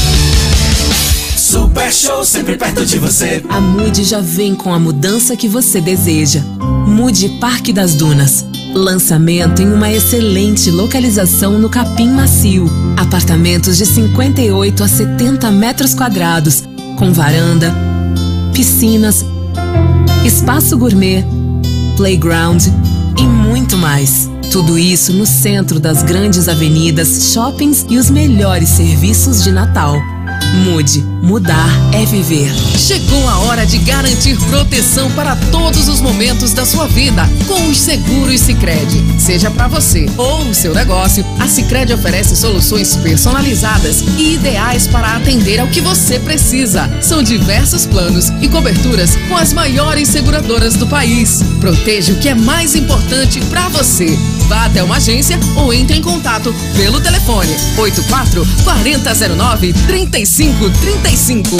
Super Show, sempre perto de você. A Mude já vem com a mudança que você deseja. Mude Parque das Dunas. Lançamento em uma excelente localização no Capim Macio. Apartamentos de 58 a 70 metros quadrados, com varanda, piscinas, espaço gourmet, playground e muito mais. Tudo isso no centro das grandes avenidas, shoppings e os melhores serviços de Natal. Mude. Mudar é viver. Chegou a hora de garantir proteção para todos os momentos da sua vida com os seguros Sicredi. Seja para você ou o seu negócio, a Sicredi oferece soluções personalizadas e ideais para atender ao que você precisa. São diversos planos e coberturas com as maiores seguradoras do país. Proteja o que é mais importante para você. Vá até uma agência ou entre em contato pelo telefone 84 4009 3535.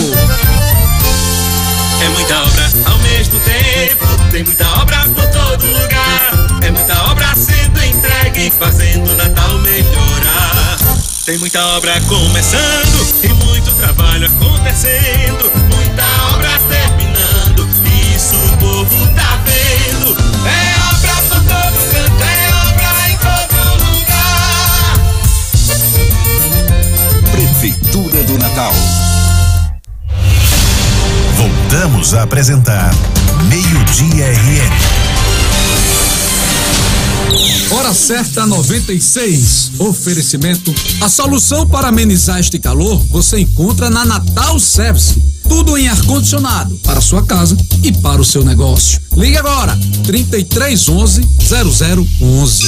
É muita obra ao mesmo tempo, tem muita obra por todo lugar. É muita obra sendo entregue, fazendo o Natal melhorar. Tem muita obra começando e muito trabalho acontecendo. Muita obra terminando, isso o povo tá vendo. É obra por todo canto, é obra em todo lugar. Prefeitura do Natal. Voltamos a apresentar Meio-Dia RN. Hora certa 96. Oferecimento. A solução para amenizar este calor você encontra na Natal Service. Tudo em ar-condicionado para a sua casa e para o seu negócio. Ligue agora, 3311-0011.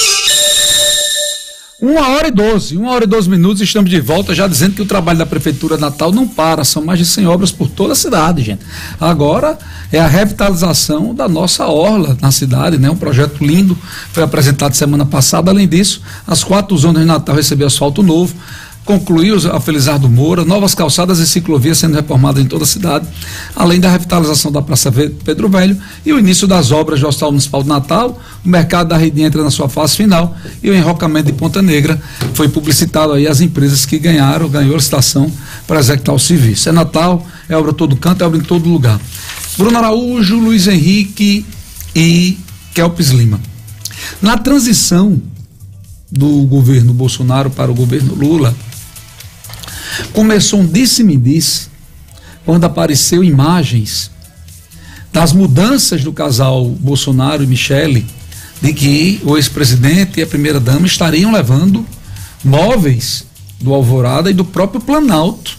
1h12 minutos, estamos de volta, já dizendo que o trabalho da Prefeitura de Natal não para, são mais de 100 obras por toda a cidade, gente. Agora é a revitalização da nossa orla na cidade, né? Um projeto lindo, foi apresentado semana passada. Além disso, as 4 zonas de Natal receberam asfalto novo, concluiu a Felizardo Moura, novas calçadas e ciclovias sendo reformadas em toda a cidade, além da revitalização da Praça Pedro Velho e o início das obras do Hospital Municipal de Natal. O mercado da Redinha entra na sua fase final e o enrocamento de Ponta Negra foi publicitado aí as empresas que ganhou a licitação para executar o serviço. É Natal, é obra todo canto, é obra em todo lugar. Bruno Araújo, Luiz Henrique e Kelpis Lima. Na transição do governo Bolsonaro para o governo Lula, começou um disse-me-disse quando apareceu imagens das mudanças do casal Bolsonaro e Michele, de que o ex-presidente e a primeira-dama estariam levando móveis do Alvorada e do próprio Planalto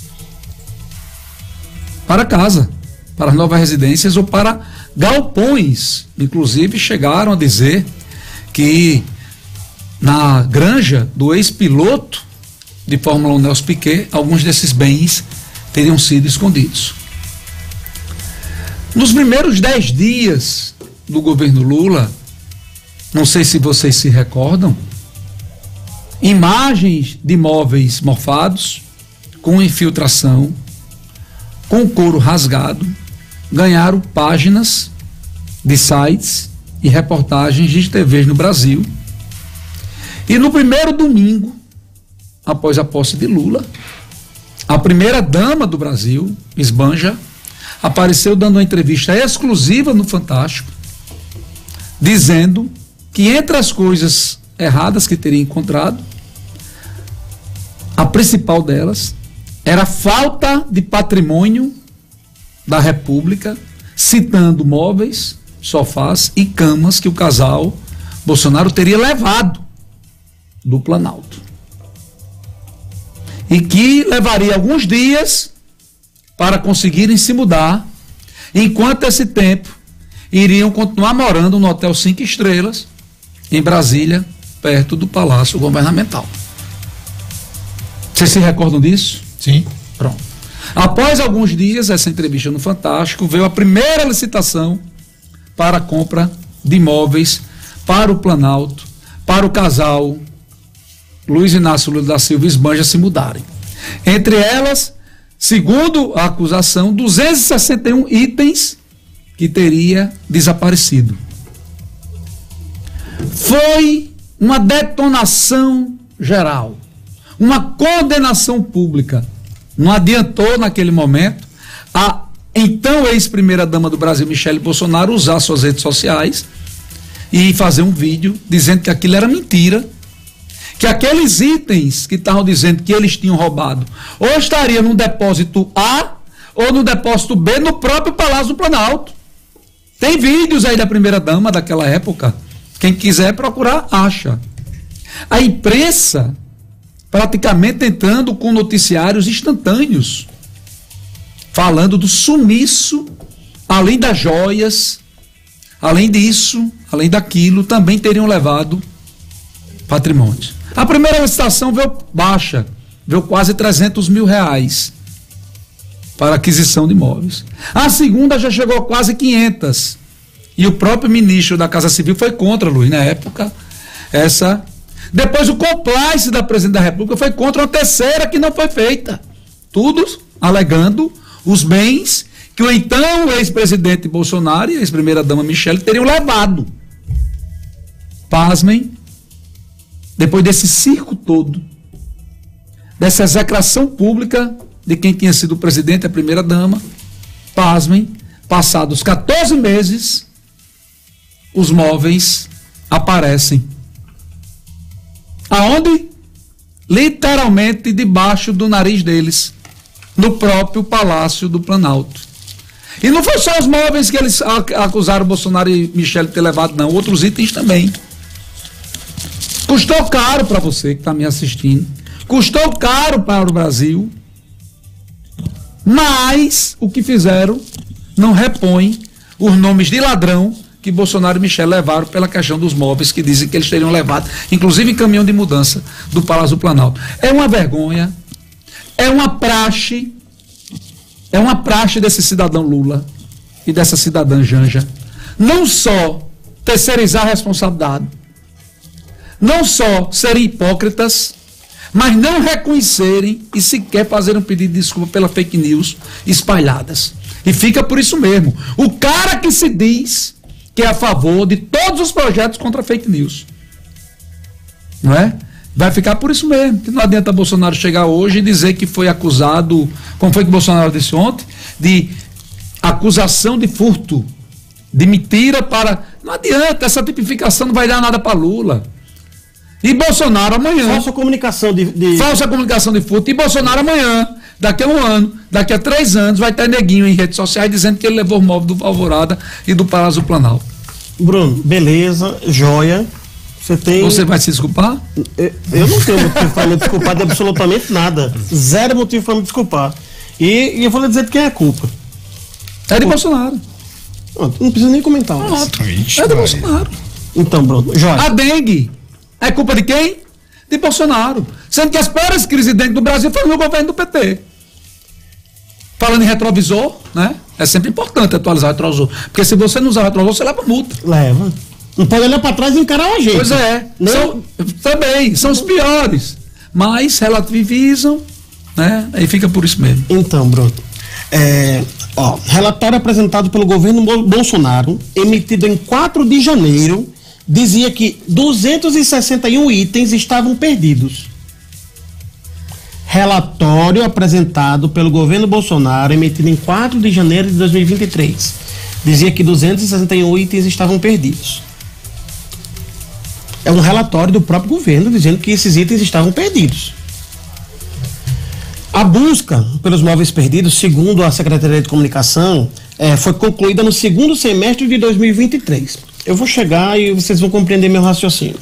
para casa, para novas residências ou para galpões. Inclusive chegaram a dizer que na granja do ex-piloto de Fórmula 1 Nelson Piquet, alguns desses bens teriam sido escondidos. Nos primeiros 10 dias do governo Lula, não sei se vocês se recordam, imagens de móveis mofados, com infiltração, com couro rasgado, ganharam páginas de sites e reportagens de TVs no Brasil. E no primeiro domingo, após a posse de Lula, a primeira dama do Brasil, Esbanja, apareceu dando uma entrevista exclusiva no Fantástico, dizendo que entre as coisas erradas que teria encontrado, a principal delas era a falta de patrimônio da República, citando móveis, sofás e camas que o casal Bolsonaro teria levado do Planalto. E que levaria alguns dias para conseguirem se mudar, enquanto esse tempo iriam continuar morando no Hotel 5 Estrelas, em Brasília, perto do Palácio Governamental. Vocês se recordam disso? Sim. Pronto. Após alguns dias, essa entrevista no Fantástico, veio a primeira licitação para a compra de imóveis para o Planalto, para o casal Luiz Inácio Lula da Silva e Esbanja se mudarem. Entre elas, segundo a acusação, 261 itens que teria desaparecido. Foi uma detonação geral, uma condenação pública. Não adiantou naquele momento a então ex-primeira-dama do Brasil, Michele Bolsonaro, usar suas redes sociais e fazer um vídeo dizendo que aquilo era mentira, que aqueles itens que estavam dizendo que eles tinham roubado ou estariam no depósito A ou no depósito B no próprio Palácio do Planalto. Tem vídeos aí da primeira-dama daquela época. Quem quiser procurar, acha. A imprensa praticamente entrando com noticiários instantâneos, falando do sumiço, além das joias, além disso, além daquilo, também teriam levado patrimônios. A primeira licitação veio baixa, veio quase R$300 mil para aquisição de imóveis. A segunda já chegou a quase 500. E o próprio ministro da Casa Civil foi contra, Luiz, na época, essa. Depois o compliance da presidente da República foi contra uma terceira que não foi feita. Tudo alegando os bens que o então ex-presidente Bolsonaro e a ex-primeira-dama Michele teriam levado. Pasmem, depois desse circo todo, dessa execração pública de quem tinha sido o presidente e a primeira-dama, pasmem, passados 14 meses, os móveis aparecem. Aonde? Literalmente debaixo do nariz deles, no próprio Palácio do Planalto. E não foi só os móveis que eles acusaram Bolsonaro e Michele de ter levado, não, outros itens também. Custou caro para você que está me assistindo, custou caro para o Brasil, mas o que fizeram não repõe os nomes de ladrão que Bolsonaro e Michele levaram pela questão dos móveis que dizem que eles teriam levado, inclusive em caminhão de mudança do Palácio do Planalto. É uma vergonha, é uma praxe desse cidadão Lula e dessa cidadã Janja, não só terceirizar a responsabilidade, não só serem hipócritas, mas não reconhecerem e sequer fazerem um pedido de desculpa pela fake news espalhadas. E fica por isso mesmo. O cara que se diz que é a favor de todos os projetos contra fake news, não é? Vai ficar por isso mesmo, que não adianta Bolsonaro chegar hoje e dizer que foi acusado, como foi que Bolsonaro disse ontem, de acusação de furto, de mentira para... Não adianta, essa tipificação não vai dar nada para Lula. E Bolsonaro amanhã... Falsa comunicação Falsa comunicação de furto. E Bolsonaro amanhã, daqui a 1 ano, daqui a 3 anos, vai ter neguinho em redes sociais dizendo que ele levou o móvel do Alvorada e do Palácio do Planalto. Bruno, beleza, joia. Você vai se desculpar? Eu não tenho motivo para me desculpar de absolutamente nada. Zero motivo para me desculpar. E eu vou lhe dizer de quem é a culpa. É de Bolsonaro. Não precisa nem comentar. É de Bolsonaro. Então, Bruno, joia. A dengue é culpa de quem? De Bolsonaro. Sendo que as piores crises dentro do Brasil foram no governo do PT. Falando em retrovisor, né? É sempre importante atualizar o retrovisor. Porque se você não usar o retrovisor, você leva multa. Leva. Não pode olhar para trás e encarar a gente. Pois é. São os piores. Mas relativizam, né? Aí fica por isso mesmo. Então, Bruno. Relatório apresentado pelo governo Bolsonaro, emitido em 4 de janeiro, dizia que 261 itens estavam perdidos. Relatório apresentado pelo governo Bolsonaro, emitido em 4 de janeiro de 2023, dizia que 261 itens estavam perdidos. É um relatório do próprio governo dizendo que esses itens estavam perdidos. A busca pelos móveis perdidos, segundo a Secretaria de Comunicação, foi concluída no segundo semestre de 2023. Eu vou chegar e vocês vão compreender meu raciocínio.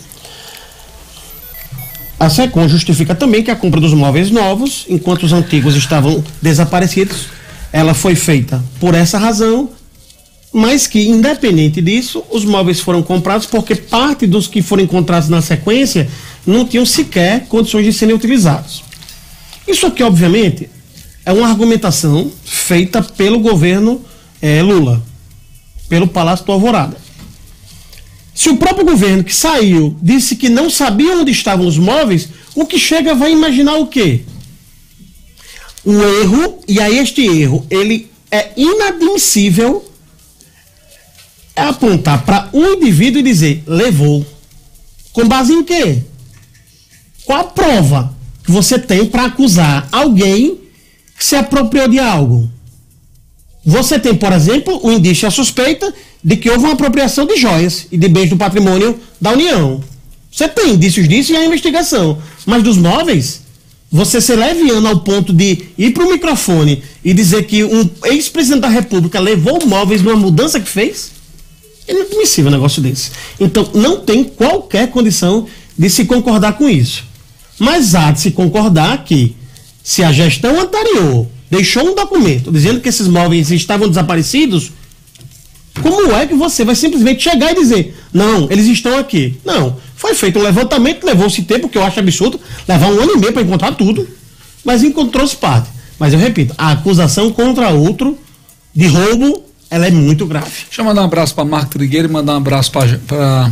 A SECOM justifica também que a compra dos móveis novos, enquanto os antigos estavam desaparecidos, ela foi feita por essa razão, mas que, independente disso, os móveis foram comprados porque parte dos que foram encontrados na sequência não tinham sequer condições de serem utilizados. Isso aqui, obviamente, é uma argumentação feita pelo governo Lula, pelo Palácio do Alvorada. Se o próprio governo que saiu disse que não sabia onde estavam os móveis, o que chega vai imaginar o quê? Um erro, e aí este erro, ele é inadmissível, é apontar para um indivíduo e dizer, levou. Com base em quê? Qual a prova que você tem para acusar alguém que se apropriou de algo? Você tem, por exemplo, o indício, a suspeita de que houve uma apropriação de joias e de bens do patrimônio da União. Você tem indícios disso e a investigação. Mas dos móveis, você ser leviano ao ponto de ir para o microfone e dizer que um ex-presidente da República levou móveis numa mudança que fez, é inadmissível um negócio desse. Então, não tem qualquer condição de se concordar com isso. Mas há de se concordar que, se a gestão anterior deixou um documento dizendo que esses móveis estavam desaparecidos, como é que você vai simplesmente chegar e dizer, não, eles estão aqui? Não, foi feito um levantamento, levou-se tempo, que eu acho absurdo, levar 1 ano e meio para encontrar tudo, mas encontrou-se parte. Mas eu repito, a acusação contra outro de roubo, ela é muito grave. Deixa eu mandar um abraço para Marco Trigueiro e mandar um abraço para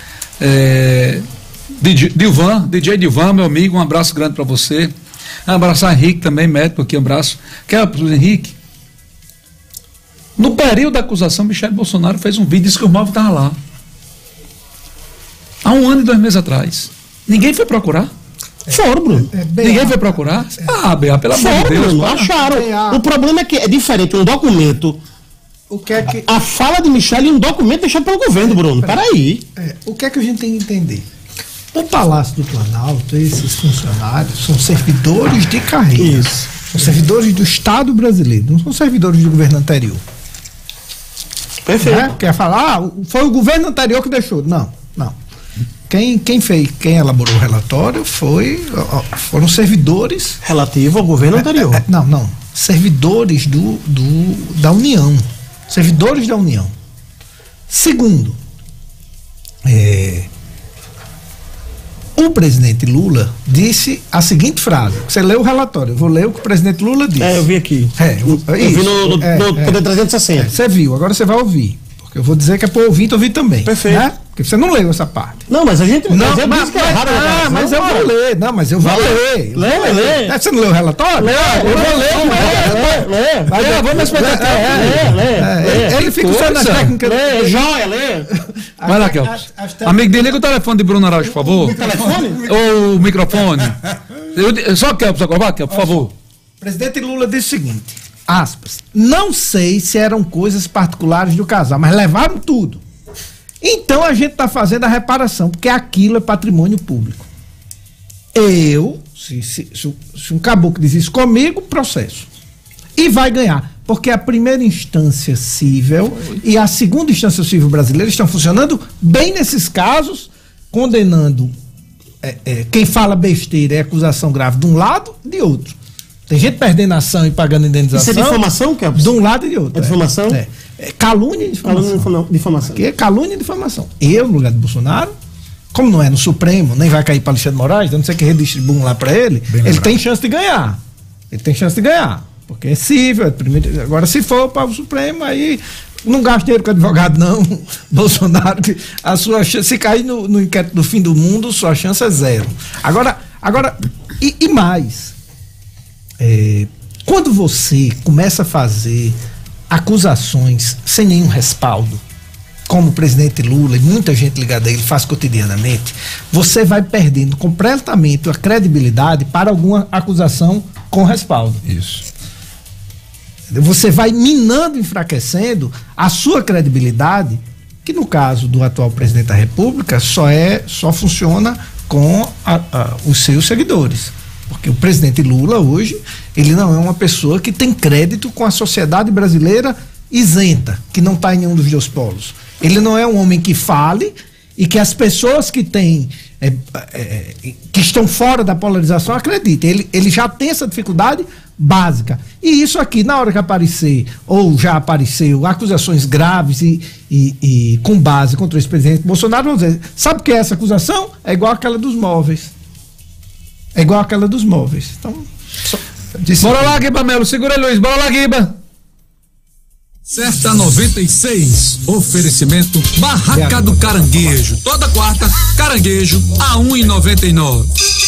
DJ Dilvan, meu amigo, um abraço grande para você. Um abraço a Henrique também, médico aqui, um abraço. Quer para o Henrique? No período da acusação, Michel Bolsonaro fez um vídeo, disse que o móvel estava lá. Há 1 ano e 2 meses atrás. Ninguém foi procurar? Foram, Bruno. Ninguém foi procurar? BA, pelo amor de Deus. Bruno, acharam. O problema é que é diferente um documento. O que é que... A fala de Michel e um documento deixado pelo governo, Bruno. Peraí. O que é que a gente tem que entender? O Palácio do Planalto, esses funcionários são servidores de carreira. Isso. São servidores do Estado brasileiro, não são servidores do governo anterior. Perfeito. Quer falar, foi o governo anterior que deixou. Não. Quem elaborou o relatório foram servidores. Relativo ao governo anterior. Não. Servidores da União. Servidores da União. Segundo, o presidente Lula disse a seguinte frase. Você leu o relatório, eu vou ler o que o presidente Lula disse. Eu vi aqui. Eu vi no Poder 360. Você viu, agora você vai ouvir. Porque eu vou dizer que é para o ouvinte ouvir também. Perfeito. Né? Porque você não leu essa parte. Não, mas a gente... Mas eu vou ler. Não, mas eu vou ler. Lê. Você não leu o relatório? Eu vou ler. Lê. Vamos explicar. Ele fica usando as técnicas. Lê. Vai lá, Kelps. Amigo, desliga o telefone de Bruno Araújo, por favor. O telefone? Ou o microfone. Só Kelps agora, vai, Kelps, por favor. O presidente Lula disse o seguinte, aspas, não sei se eram coisas particulares do casal, mas levaram tudo. Então a gente está fazendo a reparação, porque aquilo é patrimônio público. Se um caboclo diz isso comigo, processo. E vai ganhar, porque a primeira instância civil e a segunda instância civil brasileira estão funcionando bem nesses casos, condenando quem fala besteira é acusação grave de um lado e de outro. Tem gente perdendo ação e pagando indenização. Isso é difamação, Kelps? De um lado e de outro. É difamação? Calúnia e difamação. Difamação. Aqui é calúnia e difamação. Eu, no lugar do Bolsonaro, como não é no Supremo, nem vai cair para Alexandre de Moraes, eu não sei que redistribui lá para ele, ele tem chance de ganhar. porque é cível, primeiro, agora se for para o Supremo, aí não gasta dinheiro com advogado não, Bolsonaro, a sua chance, se cair no inquérito do fim do mundo, sua chance é zero. Agora e mais, quando você começa a fazer acusações sem nenhum respaldo, como o presidente Lula e muita gente ligada a ele faz cotidianamente, você vai perdendo completamente a credibilidade para alguma acusação com respaldo. Isso. Você vai minando, enfraquecendo a sua credibilidade, que no caso do atual presidente da República só funciona com os seus seguidores. Porque o presidente Lula hoje, ele não é uma pessoa que tem crédito com a sociedade brasileira isenta, que não está em nenhum dos dois polos. Ele não é um homem que fale e que as pessoas que têm que estão fora da polarização acreditem. Ele já tem essa dificuldade básica. E isso aqui, na hora que aparecer, ou já apareceu, acusações graves e com base contra o ex-presidente Bolsonaro, vamos dizer, sabe o que é essa acusação? É igual aquela dos móveis. Então, bora lá, Guiba Melo, segura Luiz, bora lá, Guiba. Certa 96, oferecimento Barraca do Caranguejo. Toda quarta, caranguejo a R$1,99.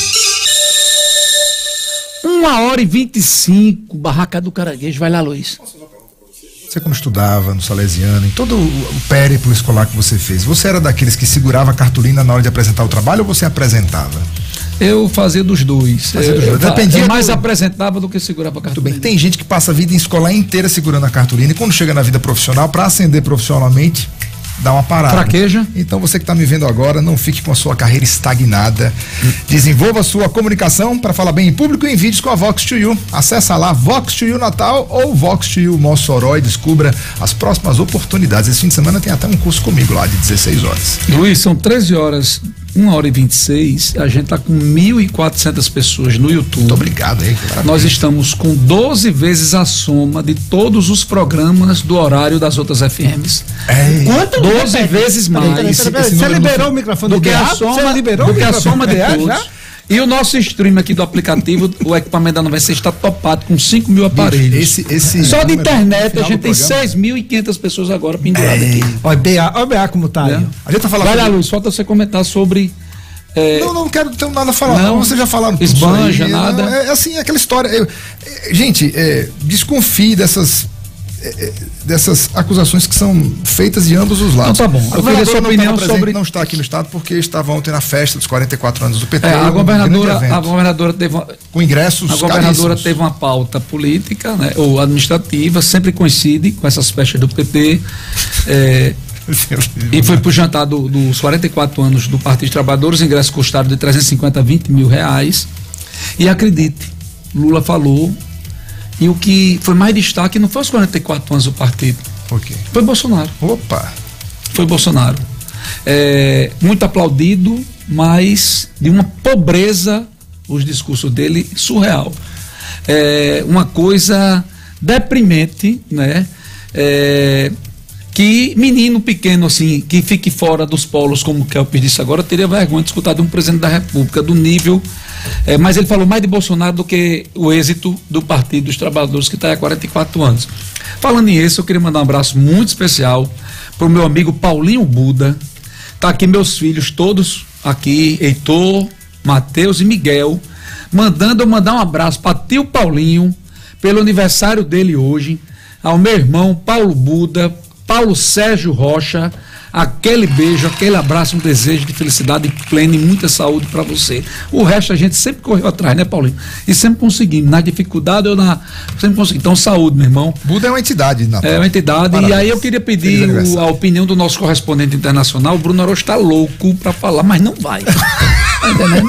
1h25, Barraca do Caranguejo. Vai lá, Luiz. Você, quando estudava no Salesiano, em todo o périplo escolar que você fez, você era daqueles que segurava a cartolina na hora de apresentar o trabalho ou você apresentava? Eu fazia dos dois. Eu mais apresentava do que segurava a cartolina. Muito bem. Tem gente que passa a vida em escolar inteira segurando a cartolina e quando chega na vida profissional, para ascender profissionalmente, dá uma parada. Fraqueja. Então você que está me vendo agora, não fique com a sua carreira estagnada. Desenvolva a sua comunicação para falar bem em público e em vídeos com a Vox2U. Acesse lá Vox2U Natal ou Vox2U Mossoró e descubra as próximas oportunidades. Esse fim de semana tem até um curso comigo lá de 16 horas. Luiz, são 13 horas. 1h26, a gente tá com 1.400 pessoas no YouTube. Muito obrigado aí. Nós estamos com 12 vezes a soma de todos os programas do horário das outras FMs. Quanto? 12 vezes mais. Você liberou o microfone do que a soma de todos. E o nosso stream aqui do aplicativo, o equipamento da 96 está topado com 5 mil aparelhos. Só de internet a gente tem 6.500 pessoas agora penduradas aqui. Olha o BA como tá aí. A gente tá falando. Vai lá, Luiz, falta você comentar sobre. Não quero ter nada a falar, não. Vocês já falaram tudo. Esbanja, nada. É assim, aquela história. Gente, desconfie dessas acusações que são feitas de ambos os lados. Então tá bom. Eu queria sua opinião sobre. Não está aqui no estado porque estava ontem na festa dos 44 anos do PT. A governadora teve com ingressos. A governadora teve uma pauta política, né, ou administrativa, sempre coincide com essas festas do PT. E foi pro jantar dos 44 anos do Partido dos Trabalhadores, ingresso custaram de 350 a 20 mil reais. E acredite, Lula falou. E o que foi mais destaque não foi os 44 anos do partido. Por quê? Foi Bolsonaro. Opa! Foi Bolsonaro. Muito aplaudido, mas de uma pobreza os discursos dele surreal. Uma coisa deprimente, né? Que menino pequeno assim, que fique fora dos polos, como o Kelpis disse agora, teria vergonha de escutar de um presidente da República do nível, mas ele falou mais de Bolsonaro do que o êxito do Partido dos Trabalhadores, que está há 44 anos. Falando nisso, eu queria mandar um abraço muito especial para o meu amigo Paulinho Buda. Tá aqui meus filhos todos aqui, Heitor, Matheus e Miguel, mandar um abraço para tio Paulinho pelo aniversário dele hoje, ao meu irmão Paulo Buda, Paulo Sérgio Rocha, aquele beijo, aquele abraço, um desejo de felicidade plena e muita saúde para você. O resto a gente sempre correu atrás, né, Paulinho? E sempre conseguimos, na dificuldade ou sempre conseguimos. Então, saúde, meu irmão. Buda é uma entidade, Natal. É uma entidade. Parabéns. E aí eu queria pedir a opinião do nosso correspondente internacional. O Bruno Arocho está louco para falar, mas não vai. Tá entendendo?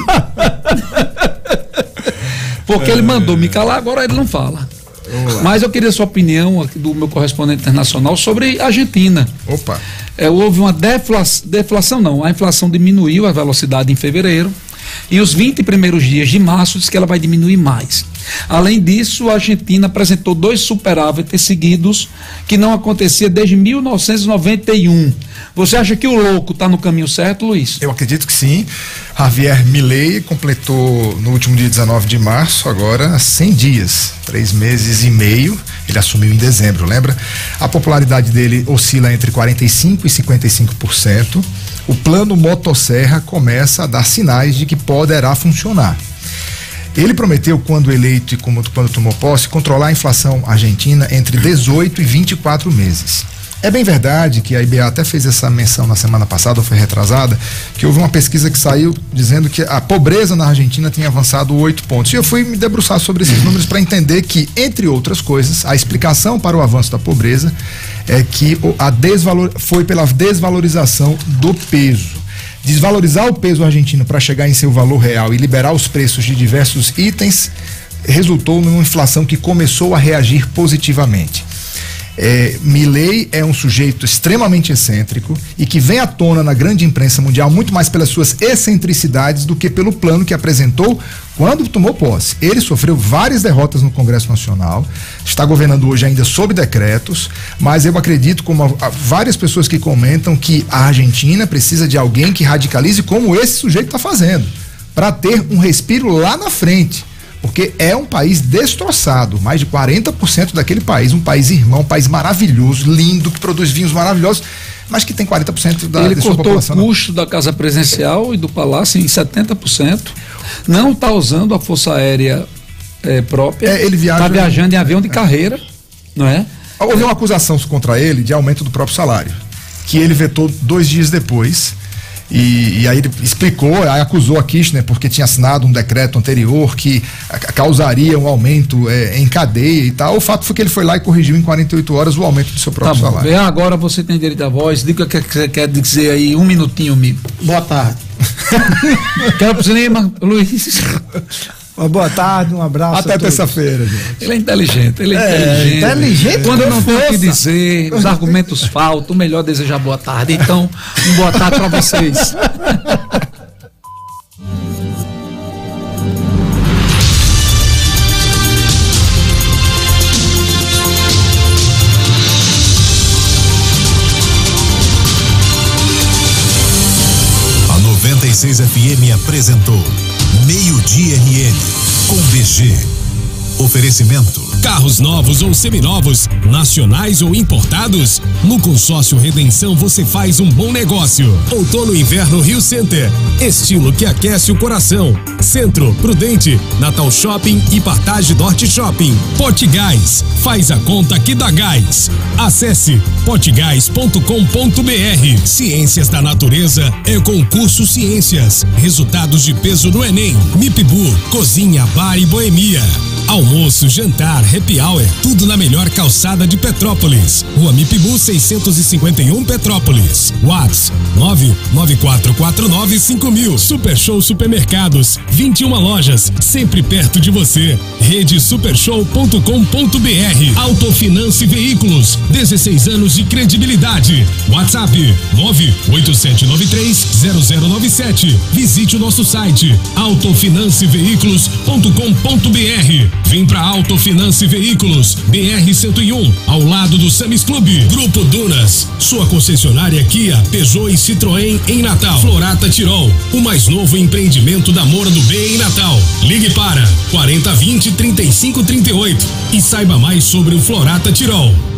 Porque ele mandou me calar, agora ele não fala. Mas eu queria a sua opinião aqui do meu correspondente internacional sobre a Argentina. Opa! Houve uma deflação, não, a inflação diminuiu a velocidade em fevereiro, E os 20 primeiros dias de março diz que ela vai diminuir mais. Além disso, a Argentina apresentou 2 superávites seguidos que não acontecia desde 1991. Você acha que o louco está no caminho certo, Luiz? Eu acredito que sim. Javier Milei completou no último dia 19 de março, agora 100 dias, 3 meses e meio. Ele assumiu em dezembro, lembra? A popularidade dele oscila entre 45% e 55%. O plano Motosserra começa a dar sinais de que poderá funcionar. Ele prometeu, quando eleito e quando tomou posse, controlar a inflação argentina entre 18 e 24 meses. É bem verdade que a IBA até fez essa menção na semana passada, ou foi retrasada, que houve uma pesquisa que saiu dizendo que a pobreza na Argentina tinha avançado 8 pontos. E eu fui me debruçar sobre esses números para entender que, entre outras coisas, a explicação para o avanço da pobreza é que foi pela desvalorização do peso. Desvalorizar o peso argentino para chegar em seu valor real e liberar os preços de diversos itens resultou numa inflação que começou a reagir positivamente. Milei é um sujeito extremamente excêntrico e que vem à tona na grande imprensa mundial muito mais pelas suas excentricidades do que pelo plano que apresentou quando tomou posse. Ele sofreu várias derrotas no Congresso Nacional, está governando hoje ainda sob decretos, mas eu acredito, como várias pessoas que comentam, que a Argentina precisa de alguém que radicalize como esse sujeito está fazendo, para ter um respiro lá na frente. Porque é um país destroçado, mais de 40% daquele país, um país irmão, um país maravilhoso, lindo, que produz vinhos maravilhosos, mas que tem 40% da Ele sua cortou população. o custo da casa presidencial e do palácio em 70%, não está usando a força aérea própria, Ele está viajando em avião de carreira, não é? Houve uma acusação contra ele de aumento do próprio salário, que ele vetou 2 dias depois. E aí ele explicou, aí acusou a Kirchner porque tinha assinado um decreto anterior que causaria um aumento em cadeia e tal. O fato foi que ele foi lá e corrigiu em 48 horas o aumento do seu próprio salário. Bem, agora você tem direito à voz. Diga o que você quer dizer aí, 1 minutinho, amigo. Boa tarde. Quero pro cinema, Luiz. Uma boa tarde, um abraço. Até terça-feira, gente. Ele é inteligente, inteligente. Quando não tem o que dizer, os argumentos faltam, o melhor é desejar boa tarde. Então, boa tarde para vocês. A 96 FM apresentou Meio-Dia RN com BG. Oferecimento: carros novos ou seminovos, nacionais ou importados? No Consórcio Redenção você faz um bom negócio. Outono e Inverno Rio Center, estilo que aquece o coração. Centro, Prudente, Natal Shopping e Partage Norte Shopping. Potigás, faz a conta que dá gás. Acesse potigás.com.br. Ciências da Natureza é concurso Ciências. Resultados de peso no Enem. Mipibu, cozinha, bar e boemia. Almoço, jantar, happy hour, tudo na melhor calçada de Petrópolis. Rua Mipibu 651 Petrópolis. WhatsApp 994495000. Super Show Supermercados, 21 lojas, sempre perto de você. Redesupershow.com.br. Autofinance Veículos, 16 anos de credibilidade. WhatsApp 987930097. Visite o nosso site autofinanceveículos.com.br. Vem pra Autofinance Veículos, BR-101, ao lado do Samis Clube. Grupo Dunas, sua concessionária Kia, Peugeot e Citroën em Natal. Florata Tirol, o mais novo empreendimento da Moura do B em Natal. Ligue para 4020-3538 e saiba mais sobre o Florata Tirol.